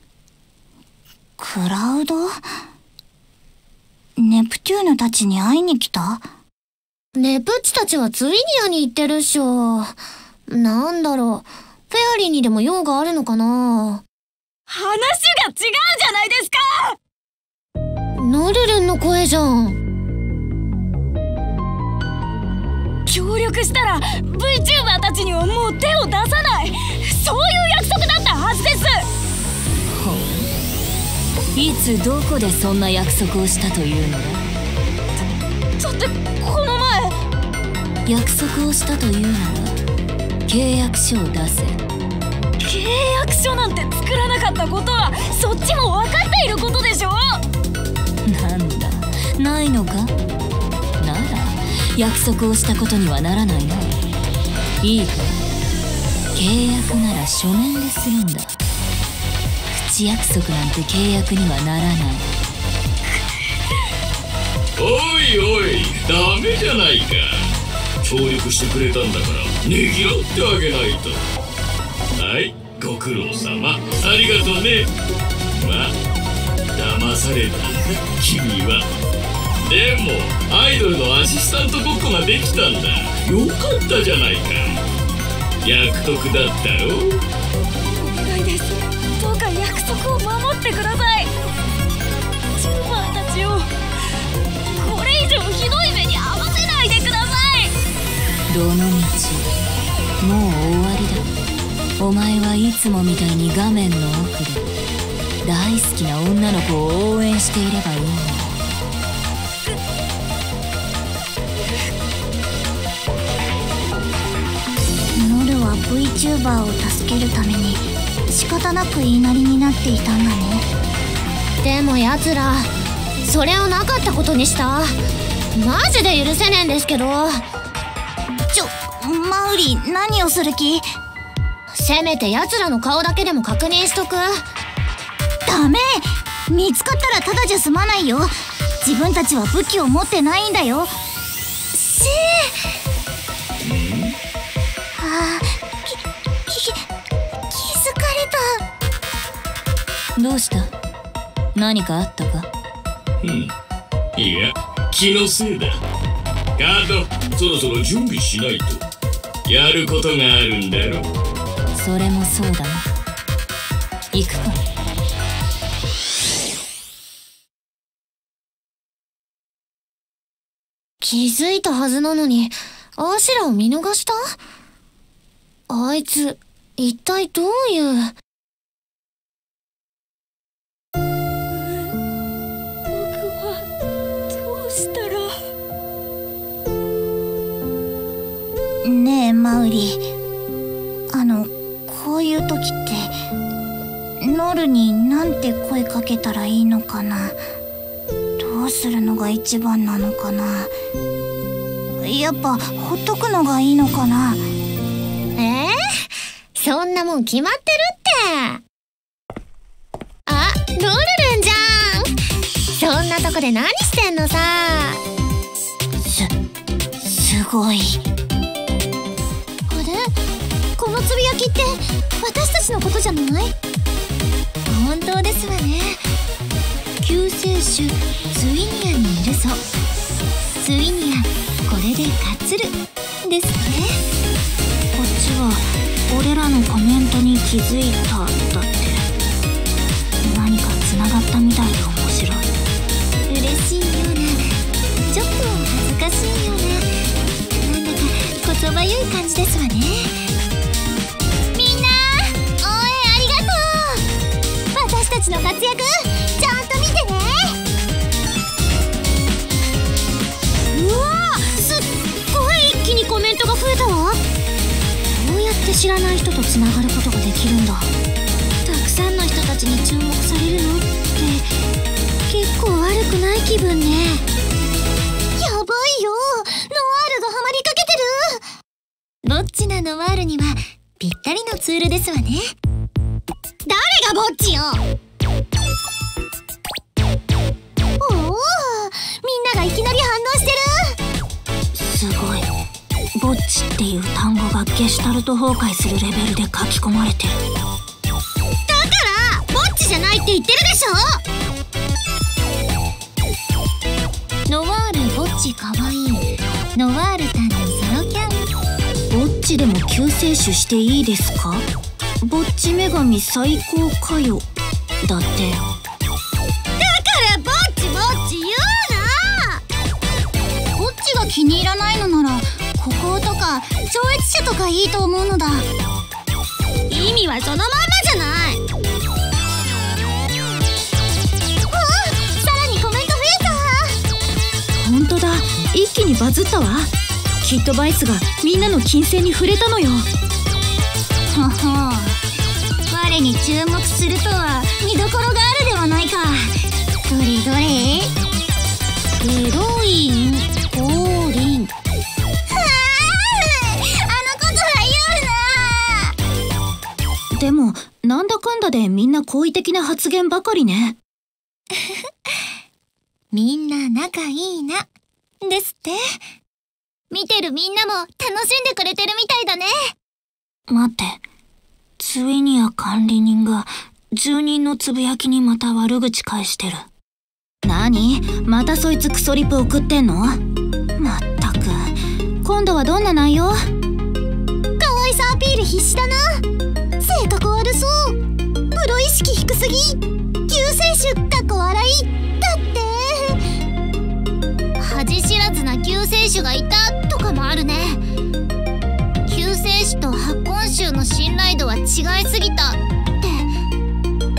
クラウド？ネプテューヌたちに会いに来た？ ネプッチたちはツイニアに行ってるっしょ。なんだろう、フェアリーにでも用があるのかな。 話が違うじゃないですか。 ノルルンの声じゃん。 協力したら VTuber たちにはもう手を出さない、そういう約束だったはずです。 ほう、いつどこでそんな約束をしたというのだ。 だってこの前約束をしたというのは契約書を出せ。 契約書なんて作らなかったことはそっちも分かっていることでしょ。 なんだ、ないのか。なら約束をしたことにはならないな。いいか、契約なら書面でするんだ。口約束なんて契約にはならない。 おいおい、ダメじゃないか。協力してくれたんだからねぎらってあげないと。はい、ご苦労様、ありがとうね。まあ騙されたんだ君は。でもアイドルのアシスタントごっこができたんだ。よかったじゃないか。約束だったろ。 お願いです、どうか約束を守ってください。チューバーたちをこれ以上ひどい目に遭わせないでください。 どの道もう終わりだ。お前はいつもみたいに画面の奥で大好きな女の子を応援していればいいんだ。 ノルは VTuber を助けるために仕方なく言いなりになっていたんだね。 でもやつらそれをなかったことにした。マジで許せねえんですけど。 ちょ、マウリ、何をする気？ せめてやつらの顔だけでも確認しとく。 ダメ！見つかったらただじゃ済まないよ。自分たちは武器を持ってないんだよ。しーあー、き、き、気づかれた。どうした？何かあったか？ うん、いや、気のせいだ。ガード、そろそろ準備しないと。やることがあるんだろ。 それもそうだな。行くか。 気づいたはずなのにアシュラを見逃した？あいつ一体どういう。 ねえマウリ、あのこういう時ってノルになんて声かけたらいいのかな。どうするのが一番なのかな。やっぱほっとくのがいいのかな。 えー、そんなもん決まってるって。あ、ロールルンじゃん。そんなとこで何してんのさ。 す、すごい。 このつぶやきって私たちのことじゃない？本当ですわね。 救世主ツイニアにいるぞ。ツイニアこれで勝つるですね。 こっちは俺らのコメントに気づいただって。何かつながったみたいで面白い。 嬉しいような、ちょっと恥ずかしいような、なんだかこそばゆい感じですわね。みんな応援ありがとう。私たちの活躍ちゃんと見てね。うわー、すっごい一気にコメントが増えたわ。どうやって知らない人とつながることができるんだ。たくさんの人たちに注目されるのって結構悪くない気分ね。やばいよ、ノワールがハマりかけてる。ボッチなノワールにはぴったりのツールですわね。誰がボッチよ。おお、みんながいきなり反応してる。 すごい。ボッチっていう単語がゲシュタルト崩壊するレベルで書き込まれてる。 だからボッチじゃないって言ってるでしょ。ノワールボッチかわいい。ノワール担任ソロキャン。 ボッチでも救世主していいですか？ボッチ女神最高かよだって。 だからボッチボッチ言うな。ボッチが気に入らないのなら孤高とか超越者とかいいと思うのだ。意味はそのまんまじゃない。わあ、さらにコメント増えた。 ほんとだ、一気にバズったわ。きっとバイスがみんなの金星に触れたのよ。 ほほう、我に注目するとは見どころがあるではないか。どれどれ。ゲロイン降臨。はあ、あのことは言うな。 でもなんだかんだでみんな好意的な発言ばかりね。 みんな仲いいなですって。見てるみんなも楽しんでくれてるみたいだね。 待って、ツイニア管理人が住人のつぶやきにまた悪口返してる。何？またそいつクソリプ送ってんの？まったく、今度はどんな内容？ 可愛さアピール必死だな。性格悪そう。プロ意識低すぎ。救世主かっこ笑いだって。恥知らずな救世主がいたとかもあるね。救世主と発根衆の信頼度は違いすぎたって。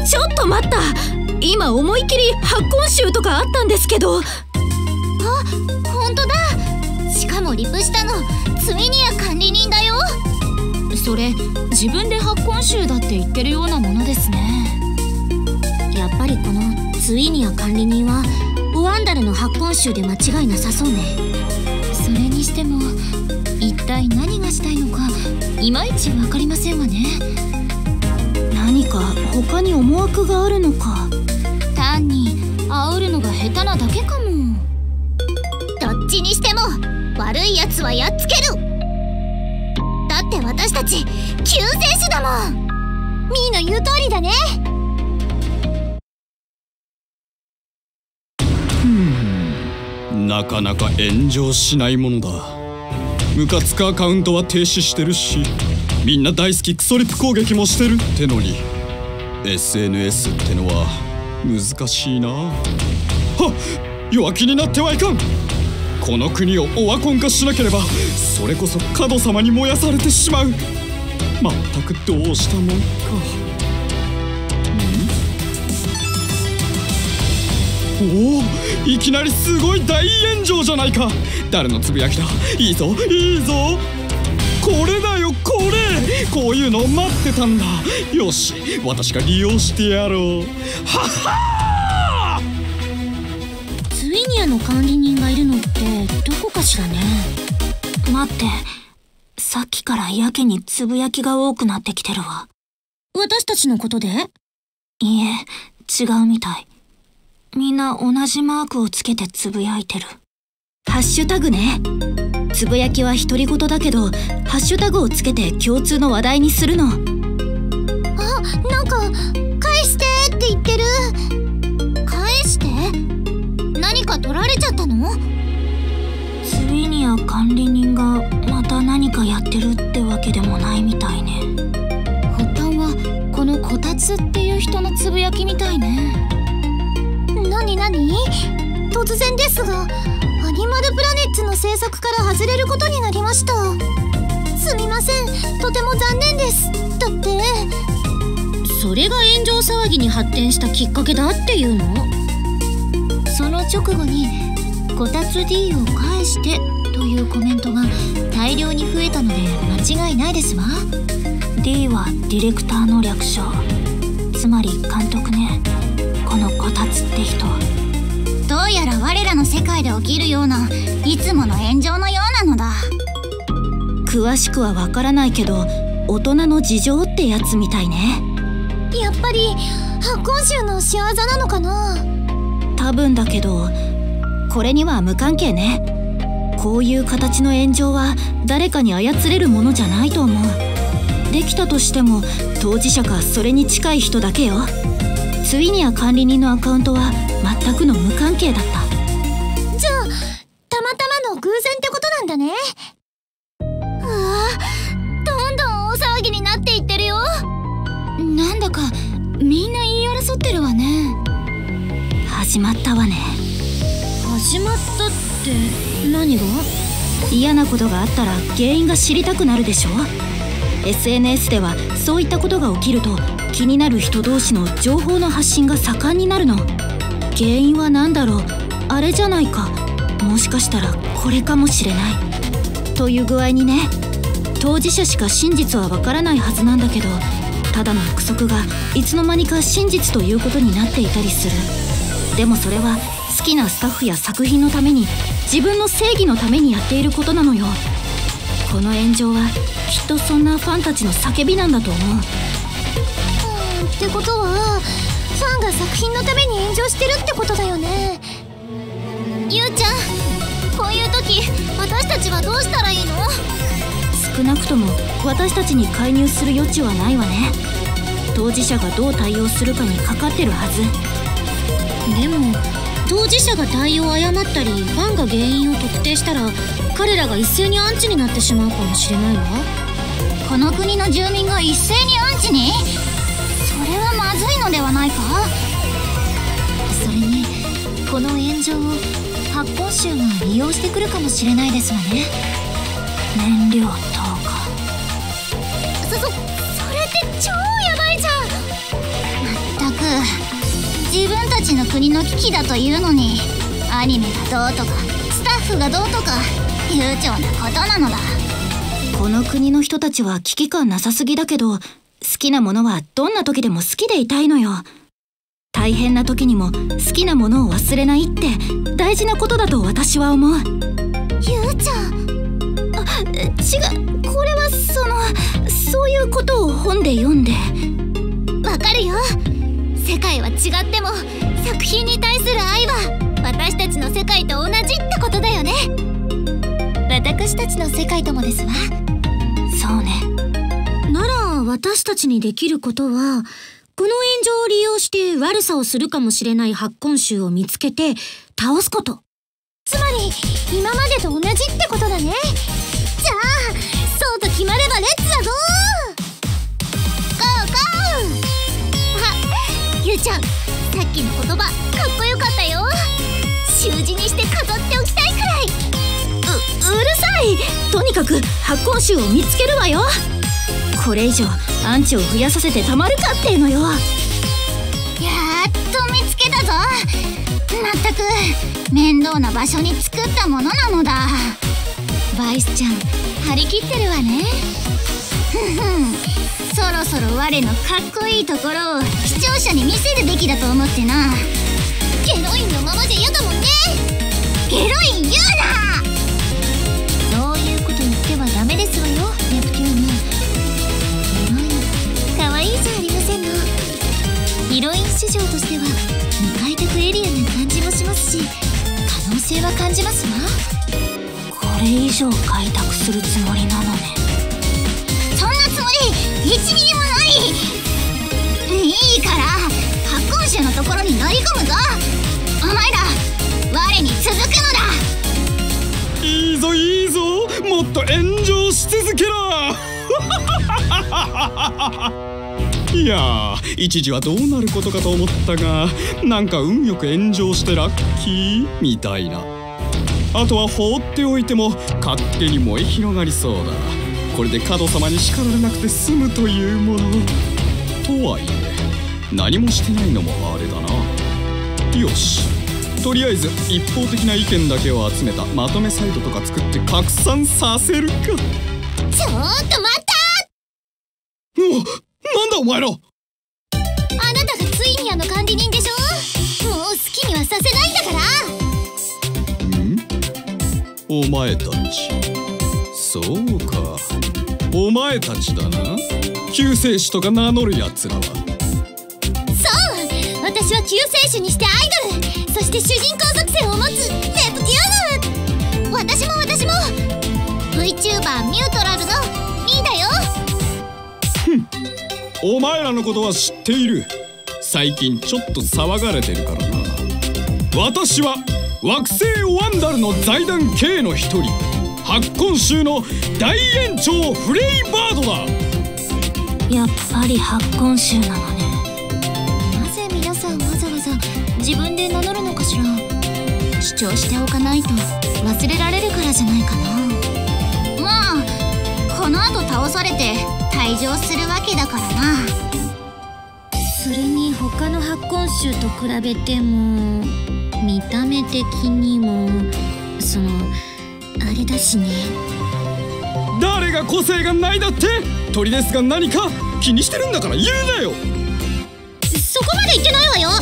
ちょっと待った、今思いっきり発根衆とかあったんですけど。 あ、ほんとだ。しかもリプしたのツイニア管理人だよ。 それ自分で発根衆だって言ってるようなものですね。 やっぱりこのツイニア管理人はウワンダルの発根衆で間違いなさそうね。それにしても一体何がしたいのかいまいち分かりませんわね。 何か他に思惑があるのか。 単に煽るのが下手なだけかも。 どっちにしても悪いやつはやっつける。だって私たち救世主だもん。ミーの言う通りだね。 なかなか炎上しないものだ。ムカつくアカウントは停止してるし、みんな大好きクソリプ攻撃もしてるってのに エスエヌエス ってのは難しいな。はっ、弱気になってはいかん。この国をオワコン化しなければそれこそカド様に燃やされてしまう。まったくどうしたもんか。おお、いきなりすごい大炎上じゃないか。誰のつぶやきだ。いいぞいいぞ、これだよこれ。こういうのを待ってたんだ。よし、私が利用してやろう。はっはー。ツイニアの管理人がいるのってどこかしらね。 待って、さっきからやけにつぶやきが多くなってきてるわ。 私たちのことで？ いいえ、違うみたい。みんな同じマークをつけてつぶやいてる。ハッシュタグね。つぶやきは独り言だけど、ハッシュタグをつけて共通の話題にするの。 あ、なんか返してって言ってる。返し管理人がまた何かやってるってわけでもないみたいね。 発端はこのこたつっていう人のつぶやきみたいね。 なになに？突然ですがアニマルプラネッツの制作から外れることになりました。すみません、とても残念です。だってそれが炎上騒ぎに発展したきっかけだっていうの？ その直後にこたつ D を返してというコメントが大量に増えたので間違いないですわ。 D はディレクターの略称、つまり監督ね。このこたつって人。 どうやら我らの世界で起きるようないつもの炎上のようなのだ。 詳しくはわからないけど大人の事情ってやつみたいね。 やっぱり発根臭の仕業なのかな？ 多分だけどこれには無関係ね。こういう形の炎上は誰かに操れるものじゃないと思う。できたとしても当事者かそれに近い人だけよ。ツイニア管理人のアカウントは全くの無関係だった。 じゃあたまたまの偶然ってことなんだね。うわあ、どんどん大騒ぎになっていってるよ。 なんだかみんな言い争ってるわね。 始まったわね。 始まったって何が？ 嫌なことがあったら原因が知りたくなるでしょ。 エスエヌエス ではそういったことが起きると気になる人同士の情報の発信が盛んになるの。原因は何だろう、あれじゃないか、もしかしたらこれかもしれないという具合にね。当事者しか真実はわからないはずなんだけど、ただの憶測がいつの間にか真実ということになっていたりする。でもそれは好きなスタッフや作品のために、自分の正義のためにやっていることなのよ。この炎上はきっとそんなファンたちの叫びなんだと思う。 うん、ってことはファンが作品のために炎上してるってことだよね。ゆうちゃん、こういう時私たちはどうしたらいいの？ 少なくとも私たちに介入する余地はないわね。当事者がどう対応するかにかかってるはず。 でも当事者が対応を誤ったりファンが原因を特定したら彼らが一斉にアンチになってしまうかもしれないわ。 この国の住民が一斉にアンチに？それはまずいのではないか？それにこの炎上を発根臭が利用してくるかもしれないですわね。 燃料投下。 そ、そ、それって超やばいじゃん。まったく自分たちの国の危機だというのにアニメがどうとかスタッフがどうとか悠長なことなのだ。 この国の人たちは危機感なさすぎだけど、好きなものはどんな時でも好きでいたいのよ。大変な時にも好きなものを忘れないって大事なことだと私は思う。 ゆうちゃん、 あ、違う、これはそのそういうことを本で読んで。 わかるよ。世界は違っても作品に対する愛は私たちの世界と同じってことだよね。私たちの世界ともですわ。 そうね。 なら私たちにできることは、この炎上を利用して悪さをするかもしれない発根臭を見つけて倒すこと。 つまり今までと同じってことだね。じゃあそうと決まればレッツだぞー。ゴーゴー。あ、ゆうちゃん、さっきの言葉かっこよかったよ。習字にして飾っておきたいくらい。 う、うるさい。とにかく発根臭を見つけるわよ。これ以上アンチを増やさせてたまるかってのよ。 やっと見つけたぞ。まったく面倒な場所に作ったものなのだ。バイスちゃん、張り切ってるわね。ふんふん、そろそろ我のかっこいいところを視聴者に見せるべきだと思ってな。ゲロインのままじゃ嫌だもんね。ゲロイン言うな。そういうこと言ってはダメですわよ、ネプテューヌ。ヒロインかわいいじゃありませんの。ヒロイン市場としては未開拓エリアな感じもしますし、可能性は感じますわ。 これ以上開拓するつもりなのね。 そんなつもりいちミリもない。いいから発根臭のところに乗り込むぞ。お前ら我に続くのだ。 いいぞいいぞ、 もっと炎上し続けろいやー、一時はどうなることかと思ったが、なんか運よく炎上してラッキーみたいな。あとは放っておいても勝手に燃え広がりそうだ。これでカド様に叱られなくて済むというもの。とはいえ何もしてないのもあれだな。よし、とりあえず一方的な意見だけを集めたまとめサイトとか作って拡散させるか。ちょっと待った！お、なんだお前ら！ あなたがツイニアの管理人でしょ。もう好きにはさせないんだから。 ん？お前たち、そうか、お前たちだな、救世主とか名乗るやつらは。 そう、私は救世主にしてアイドル、そして主人公属性を持つネプテューヌ。私も私も VTuber ミュートラルのミーだよ。 ふん、お前らのことは知っている。最近ちょっと騒がれてるからな。私は惑星ワンダルの財団 K の一人、発根衆の大園長フレイバードだ。 やっぱり発根衆なのね。 なぜ皆さんわざわざ自分で名乗るのかしら。主張しておかないと忘れられるからじゃないかな。まあこの後倒されて退場するわけだからな。 それに他の発根衆と比べても見た目的にもそのあれだしね。 誰が個性がないだって？鳥ですが何か気にしてるんだから言うなよ。 そこまで言ってないわよ。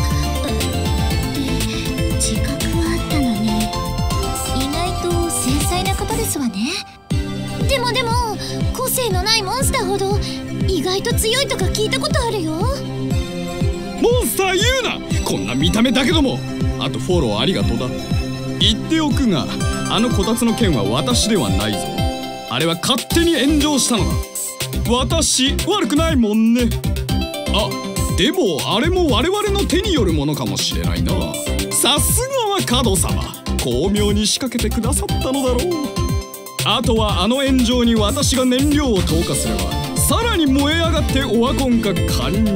自覚はあったのね。 意外と繊細な方ですわね。でもでも個性のないモンスターほど意外と強いとか聞いたことあるよ。 モンスター言うな。こんな見た目だけども。あとフォローありがとうだ。言っておくが、あのこたつの件は私ではないぞ。あれは勝手に炎上したのだ。私悪くないもんね。あ、でもあれも我々の手によるものかもしれないな。さすがはカド様、巧妙に仕掛けてくださったのだろう。あとはあの炎上に私が燃料を投下すればさらに燃え上がってオワコン化完了だ。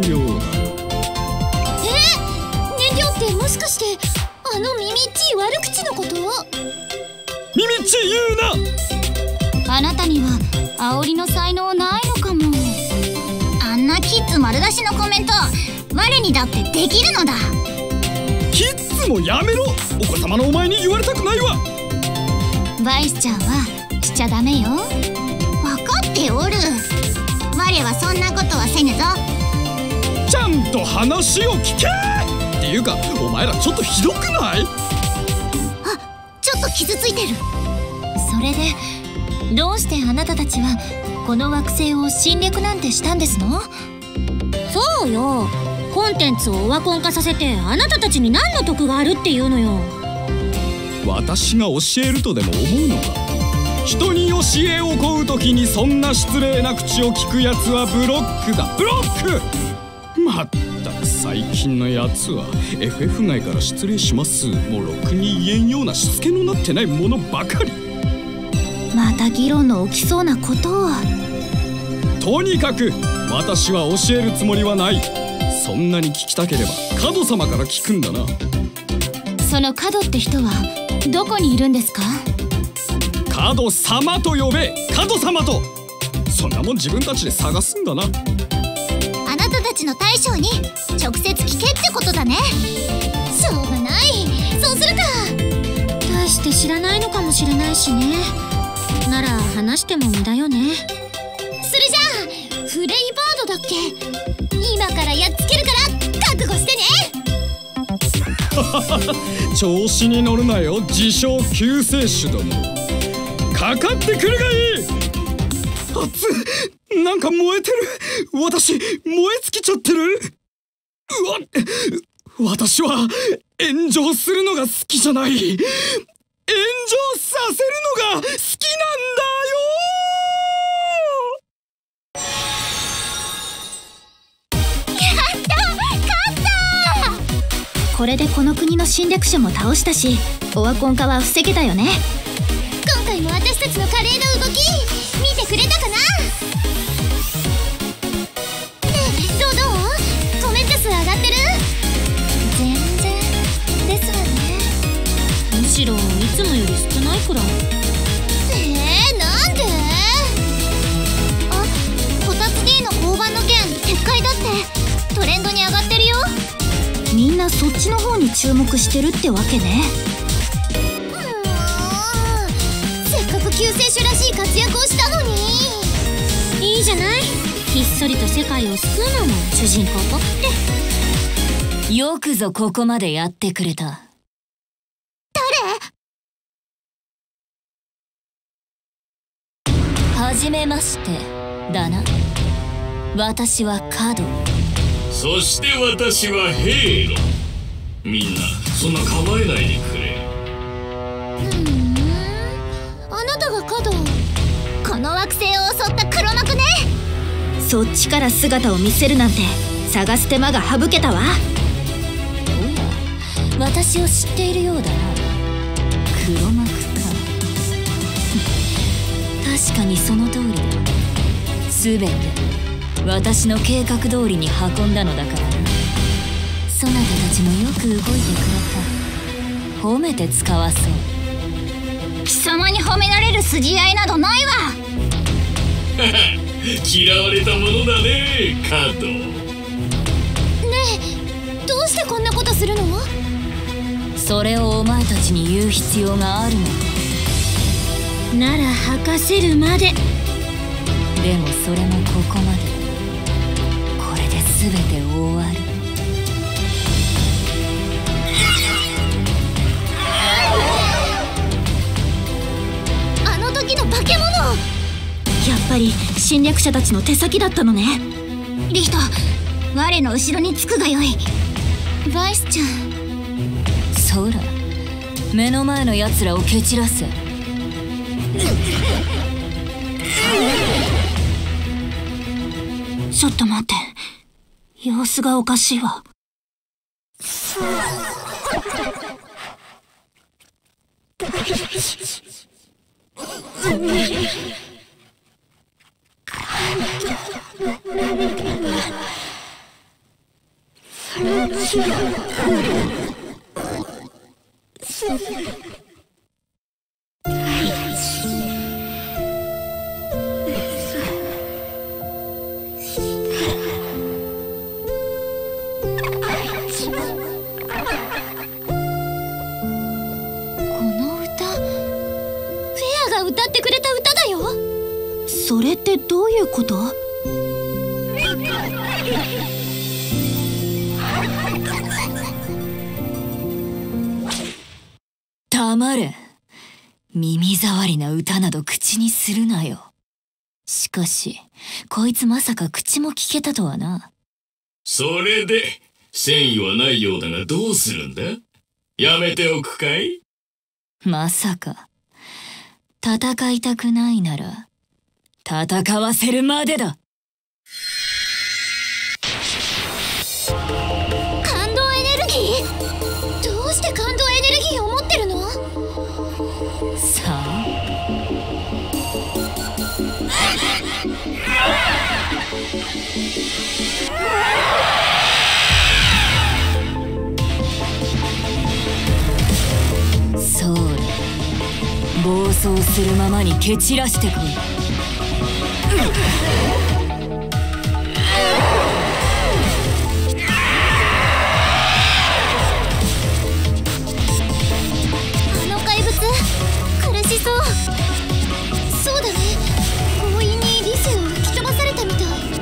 え、燃料ってもしかしてあのミミっちい悪口のこと？ ミミっち言うな。 あなたには煽りの才能ないのかも。あんなキッズ丸出しのコメント我にだってできるのだ。 キッズもやめろ。お子様のお前に言われたくないわ。 バイスちゃんはしちゃダメよ。分かっておる。我はそんなことはせぬぞ。 ちゃんと話を聞け。っていうかお前らちょっとひどくない？ あ、ちょっと傷ついてる。それでどうしてあなたたちはこの惑星を侵略なんてしたんですの？ そうよ、コンテンツをオワコン化させてあなたたちに何の得があるっていうのよ。 私が教えるとでも思うのか？人に教えを請う時にそんな失礼な口を聞くやつはブロックだ。ブロック！まったく最近のやつは エフエフ 外から失礼しますもうろくに言えんようなしつけのなってないものばかり。 また議論の起きそうなことを。 とにかく私は教えるつもりはない。そんなに聞きたければカド様から聞くんだな。 そのカドって人はどこにいるんですか？ カド様と呼べ。カド様と。そんなもん自分たちで探すんだな。 あなたたちの大将に直接聞けってことだね。しょうがない。そうするか。 大して知らないのかもしれないしね。なら話しても無駄よね。 それじゃあフレイバードだっけ？今からやっつけるから覚悟してね。 調子に乗るなよ自称救世主ども。かかってくるがいい。熱っ、なんか燃えてる。私燃え尽きちゃってる。うわ、私は炎上するのが好きじゃない。炎上させるのが好きなんだよ。 これでこの国の侵略者も倒したしオワコン化は防げたよね。 今回も私たちの華麗な動の方に注目してるってわけね。 せっかく救世主らしい活躍をしたのに。いいじゃない、ひっそりと世界を救うのも主人公っぽくって。 よくぞここまでやってくれた。 誰？ はじめましてだな。私はカド。 そして私はヘイロ。みんなそんな構えないでくれ。 ふん、あなたがカド。この惑星を襲った黒幕ね。 そっちから姿を見せるなんて探す手間が省けたわ。 おや、私を知っているようだな。黒幕か。確かにその通りだ。全て私の計画通りに運んだのだからな。そなたたちもよく動いてくれた。褒めて使わそう。 貴様に褒められる筋合いなどないわ。 嫌われたものだね、カド。 ねえ、どうしてこんなことするの？ それをお前たちに言う必要があるのか。 なら吐かせるまで。 でもそれもここまで。これで全て終わる。 あの時の化け物。 やっぱり侵略者たちの手先だったのね。 リヒト、我の後ろにつくがよい。バイスちゃん。 そら、目の前の奴らを蹴散らせ。 ちょっと待って、様子がおかしいわ。 歌ってくれた歌だよ。 それってどういうこと？ 黙れ。耳障りな歌など口にするなよ。しかしこいつまさか口も聞けたとはな。 それで戦意はないようだがどうするんだ？やめておくかい？ まさか戦いたくないなら戦わせるまでだ。 感動エネルギー？どうして感動エネルギーを持ってるの？ さあそうだ、暴走するままに蹴散らしてこい。 あの怪物苦しそう。そうだね、強引に理性を吹き飛ばされたみたい。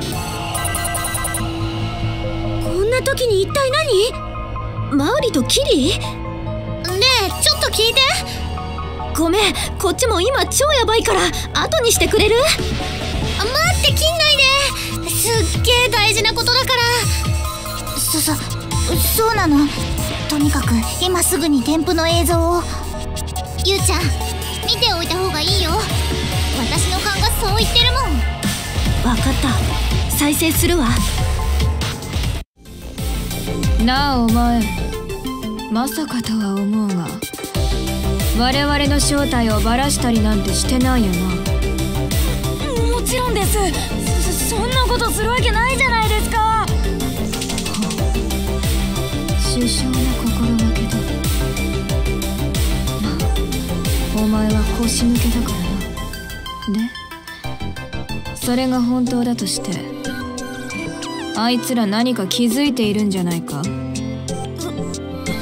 こんな時に一体何？ マウリとキリ？ ねえ、ちょっと聞いて。 ごめん、こっちも今超ヤバいから後にしてくれる？ あ、待って、切んないで。すっげえ大事なことだから。そ、そ、そうなの。とにかく今すぐに添付の映像を。ゆうちゃん、見ておいた方がいいよ。私の勘がそう言ってるもん。 わかった、再生するわ。 なあお前、まさかとは思うが我々の正体をバラしたりなんてしてないよな。 もちろんです。そ、そんなことするわけないじゃないですか。 殊勝な心がけだ。まあお前は腰抜けだからな。でそれが本当だとしてあいつら何か気づいているんじゃないか？ う、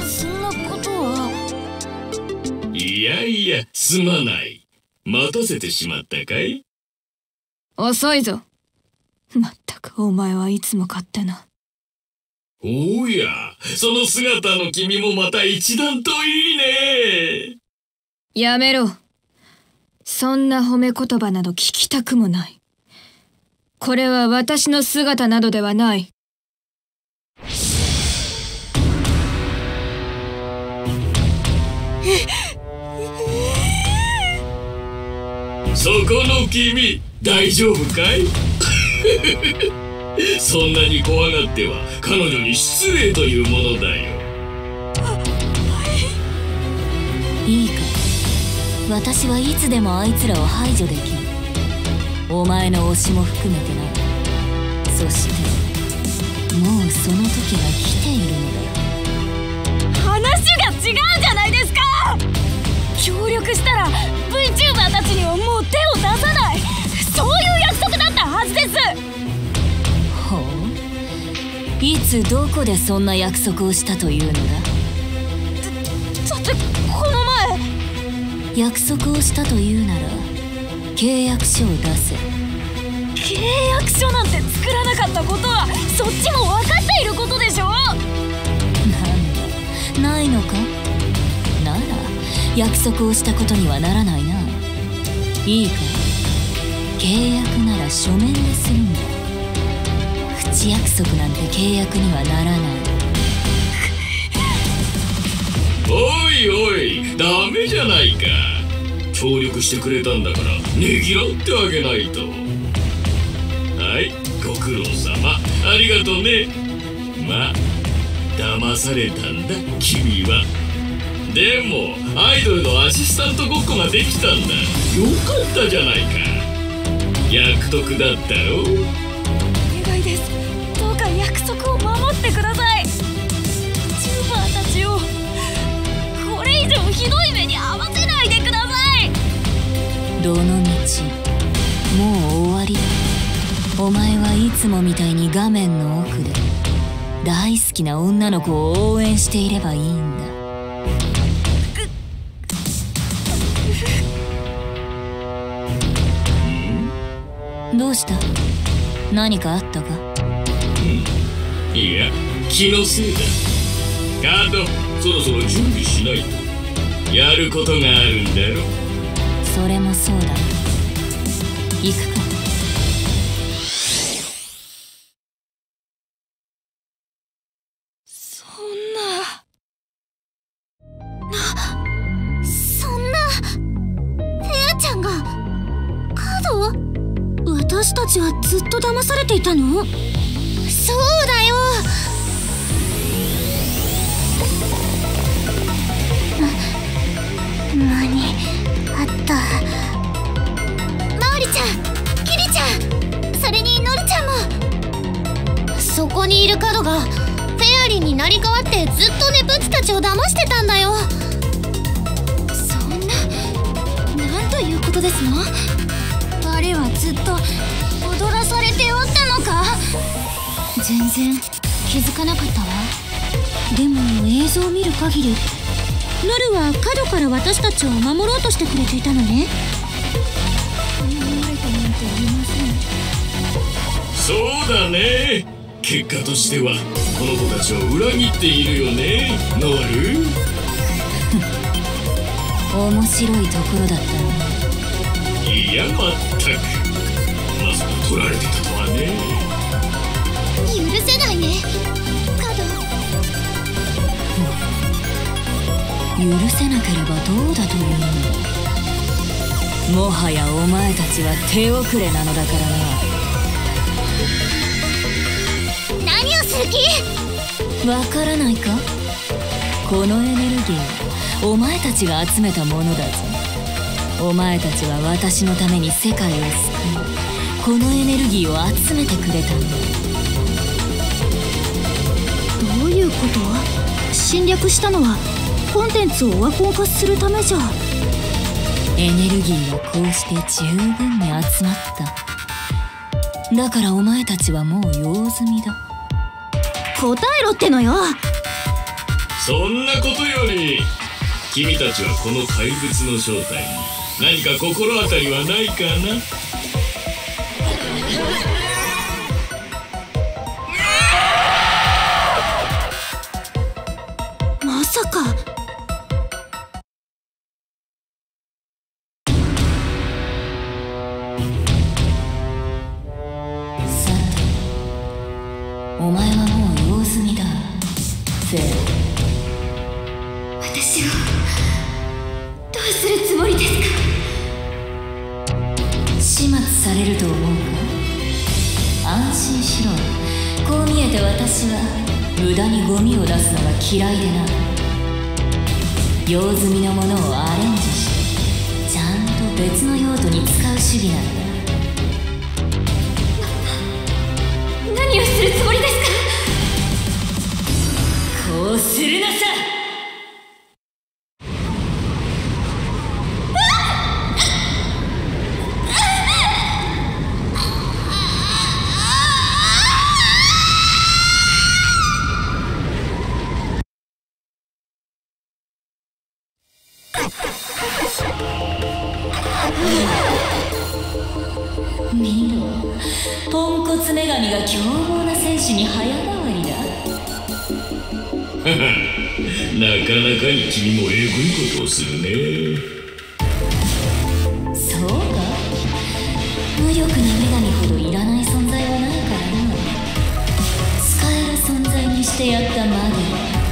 や、すまない。待たせてしまったかい？ 遅いぞ。まったくお前はいつも勝手な。 おや、その姿の君もまた一段といいね。 やめろ。そんな褒め言葉など聞きたくもない。これは私の姿などではない。 そこの君、大丈夫かい？そんなに怖がっては彼女に失礼というものだよ。 いいか、私はいつでもあいつらを排除できる。お前の推しも含めてな。そしてもうその時が来ているのだよ。 話が違うじゃないですか。協力したら VTuber たちにはもう手を出さない、そういう約束だったはずです。 ほう、いつどこでそんな約束をしたというのだ？ だってこの前。 約束をしたというなら契約書を出せ。 契約書なんて作らなかったことはそっちも分かっていることでしょ。 なんだ、ないのか？なら約束をしたことにはならないな。いいか、契約なら書面でするんだ。口約束なんて契約にはならない。 おいおい、ダメじゃないか。協力してくれたんだからねぎらってあげないと。はい、ご苦労様、ありがとね。まあ騙されたんだ君は。でもアイドルのアシスタントごっこができたんだ。よかったじゃないか。約束だったろ。 お願いです、どうか約束を守ってください。 VTuber たちをこれ以上ひどい目に遭わせないでください。 どのみちもう終わりだ。お前はいつもみたいに画面の奥で大好きな女の子を応援していればいいんだ。どうした？何かあったか？ うん、いや、気のせいだ。カード、そろそろ準備しないと。やることがあるんだろ。 それもそうだ。行くか。 そんな。 な、そんな。フェアちゃんがカード？私たちはずっと騙されていたの？そうだよ。間にあった。マオリちゃん、キリちゃん、それにノルちゃんも。そこにいるカドがフェアリーになり変わってずっとネプッチたちを騙してたんだよ。そんな、なんということですの？我はずっと踊らされておったのか？全然気づかなかったわ。でも映像を見る限りノルは角から私たちを守ろうとしてくれていたのね。守られたなんて言いません。そうだね。結果としてはこの子たちを裏切っているよね、ノル。 面白いところだったね。 いや、まったくまさか取られてたとはね。 許せないね、カド。 許せなければどうだというの？もはやお前たちは手遅れなのだからな。何をする気？ わからないか？このエネルギーはお前たちが集めたものだぞ。お前たちは私のために世界を救い、このエネルギーを集めてくれたんだ。 どういうこと？侵略したのはコンテンツをオワコン化するためじゃ。 エネルギーはこうして十分に集まった。だからお前たちはもう用済みだ。 答えろってのよ。 そんなことより君たちはこの怪物の正体に何か心当たりはないかな？ まさか。 さて、お前はもう用済みだ、フェア。 私をどうするつもりですか？ 始末されると思うか？安心しろ。こう見えて私は無駄にゴミを出すのが嫌いでな。用済みのものをアレンジしてちゃんと別の用途に使う主義なんだ。 何をするつもりですか？ こうするのさ。見ろ、ポンコツ女神が凶暴な戦士に早変わりだ。 なかなかに君もえぐいことをするね。 そうか、無力な女神ほどいらない存在はないからな。使える存在にしてやったまで。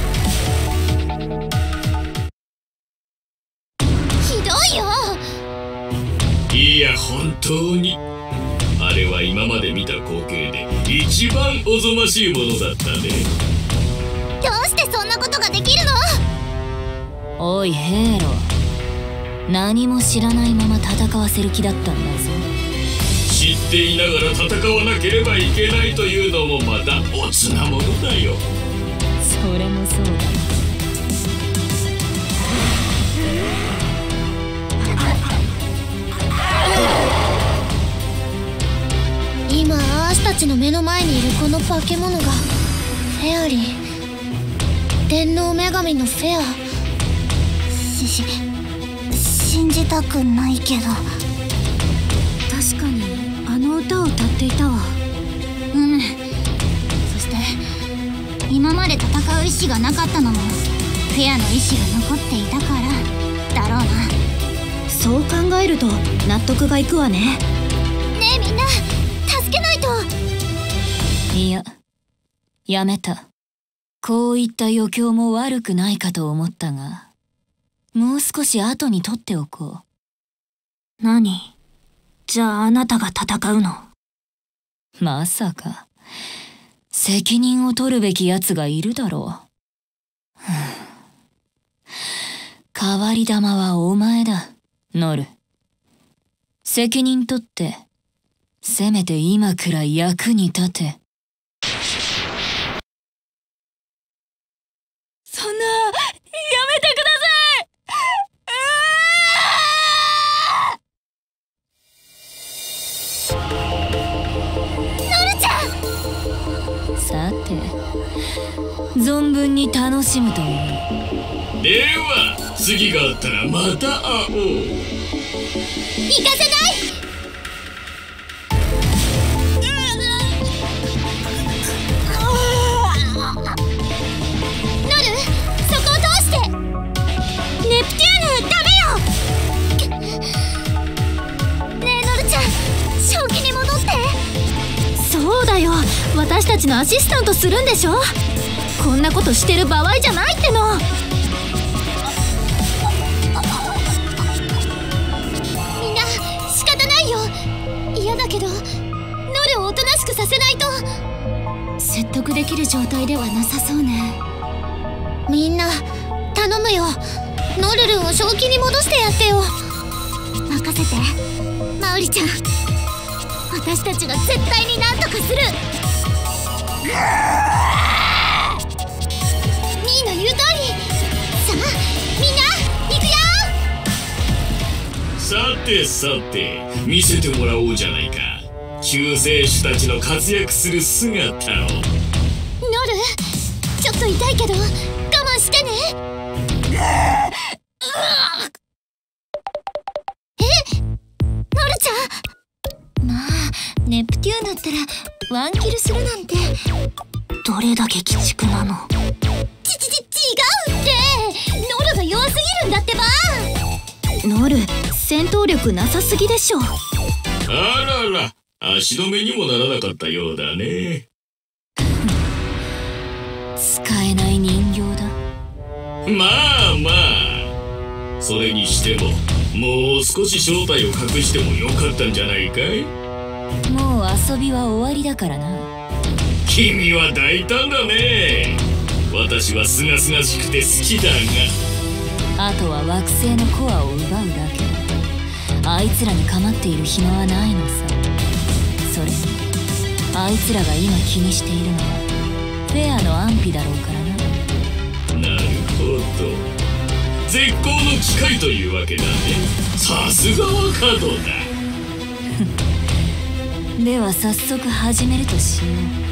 ひどいよ。 いや本当にあれは今まで見た光景で一番おぞましいものだったね。 どうしてそんなことができるの？ おいヘイロ、何も知らないまま戦わせる気だったんだぞ。 知っていながら戦わなければいけないというのもまたおつなものだよ。 それもそうだ。 今アーシたちの目の前にいるこの化け物がフェアリー、電脳女神のフェア。 し信じたくないけど。確かにあの歌を歌っていたわ。 うん。そして今まで戦う意志がなかったのもフェアの意志が残っていたからだろうな。 そう考えると納得がいくわね。 ねえみんな、助けないと。 いや、やめた。こういった余興も悪くないかと思ったが、もう少し後に取っておこう。何？じゃああなたが戦うの？ まさか責任を取るべきやつがいるだろう。代わり玉はお前だ、ノル。責任取ってせめて今くらい役に立て。そんな、やめてください。さて、存分に楽しむという。 では次があったらまた会おう。 行かせない。ノル、そこを通して。ネプテューヌ、ダメよ。ねえノルちゃん、正気に戻って。 そうだよ、私たちのアシスタントするんでしょ。こんなことしてる場合じゃないっての。 みんな仕方ないよ。嫌だけどノルをおとなしくさせないと。 説得できる状態ではなさそうね。 みんな頼むよ。ノルルンを正気に戻してやってよ。任せてマウリちゃん。私たちが絶対に何とかする。ミーの言う通り。さあみんな行くよ。 さてさて、見せてもらおうじゃないか、救世主たちの活躍する姿を。ノル、 ちょっと痛いけど我慢してね。 ネプテューヌったらワンキルするなんて。 どれだけ鬼畜なの。 ちちち違うって。ノルが弱すぎるんだってば。 ノル戦闘力なさすぎでしょ。 あらら、足止めにもならなかったようだね。 使えない人形だ。 まあまあ、それにしてももう少し正体を隠してもよかったんじゃないかい。 もう遊びは終わりだからな。 君は大胆だね。私はすがすがしくて好きだが、あとは惑星のコアを奪うだけ。あいつらに構っている暇はないのさ。それにあいつらが今気にしているのはフェアの安否だろうからな。 なるほど、絶好の機会というわけだね。さすがはカドだ。 では早速始めるとしよう。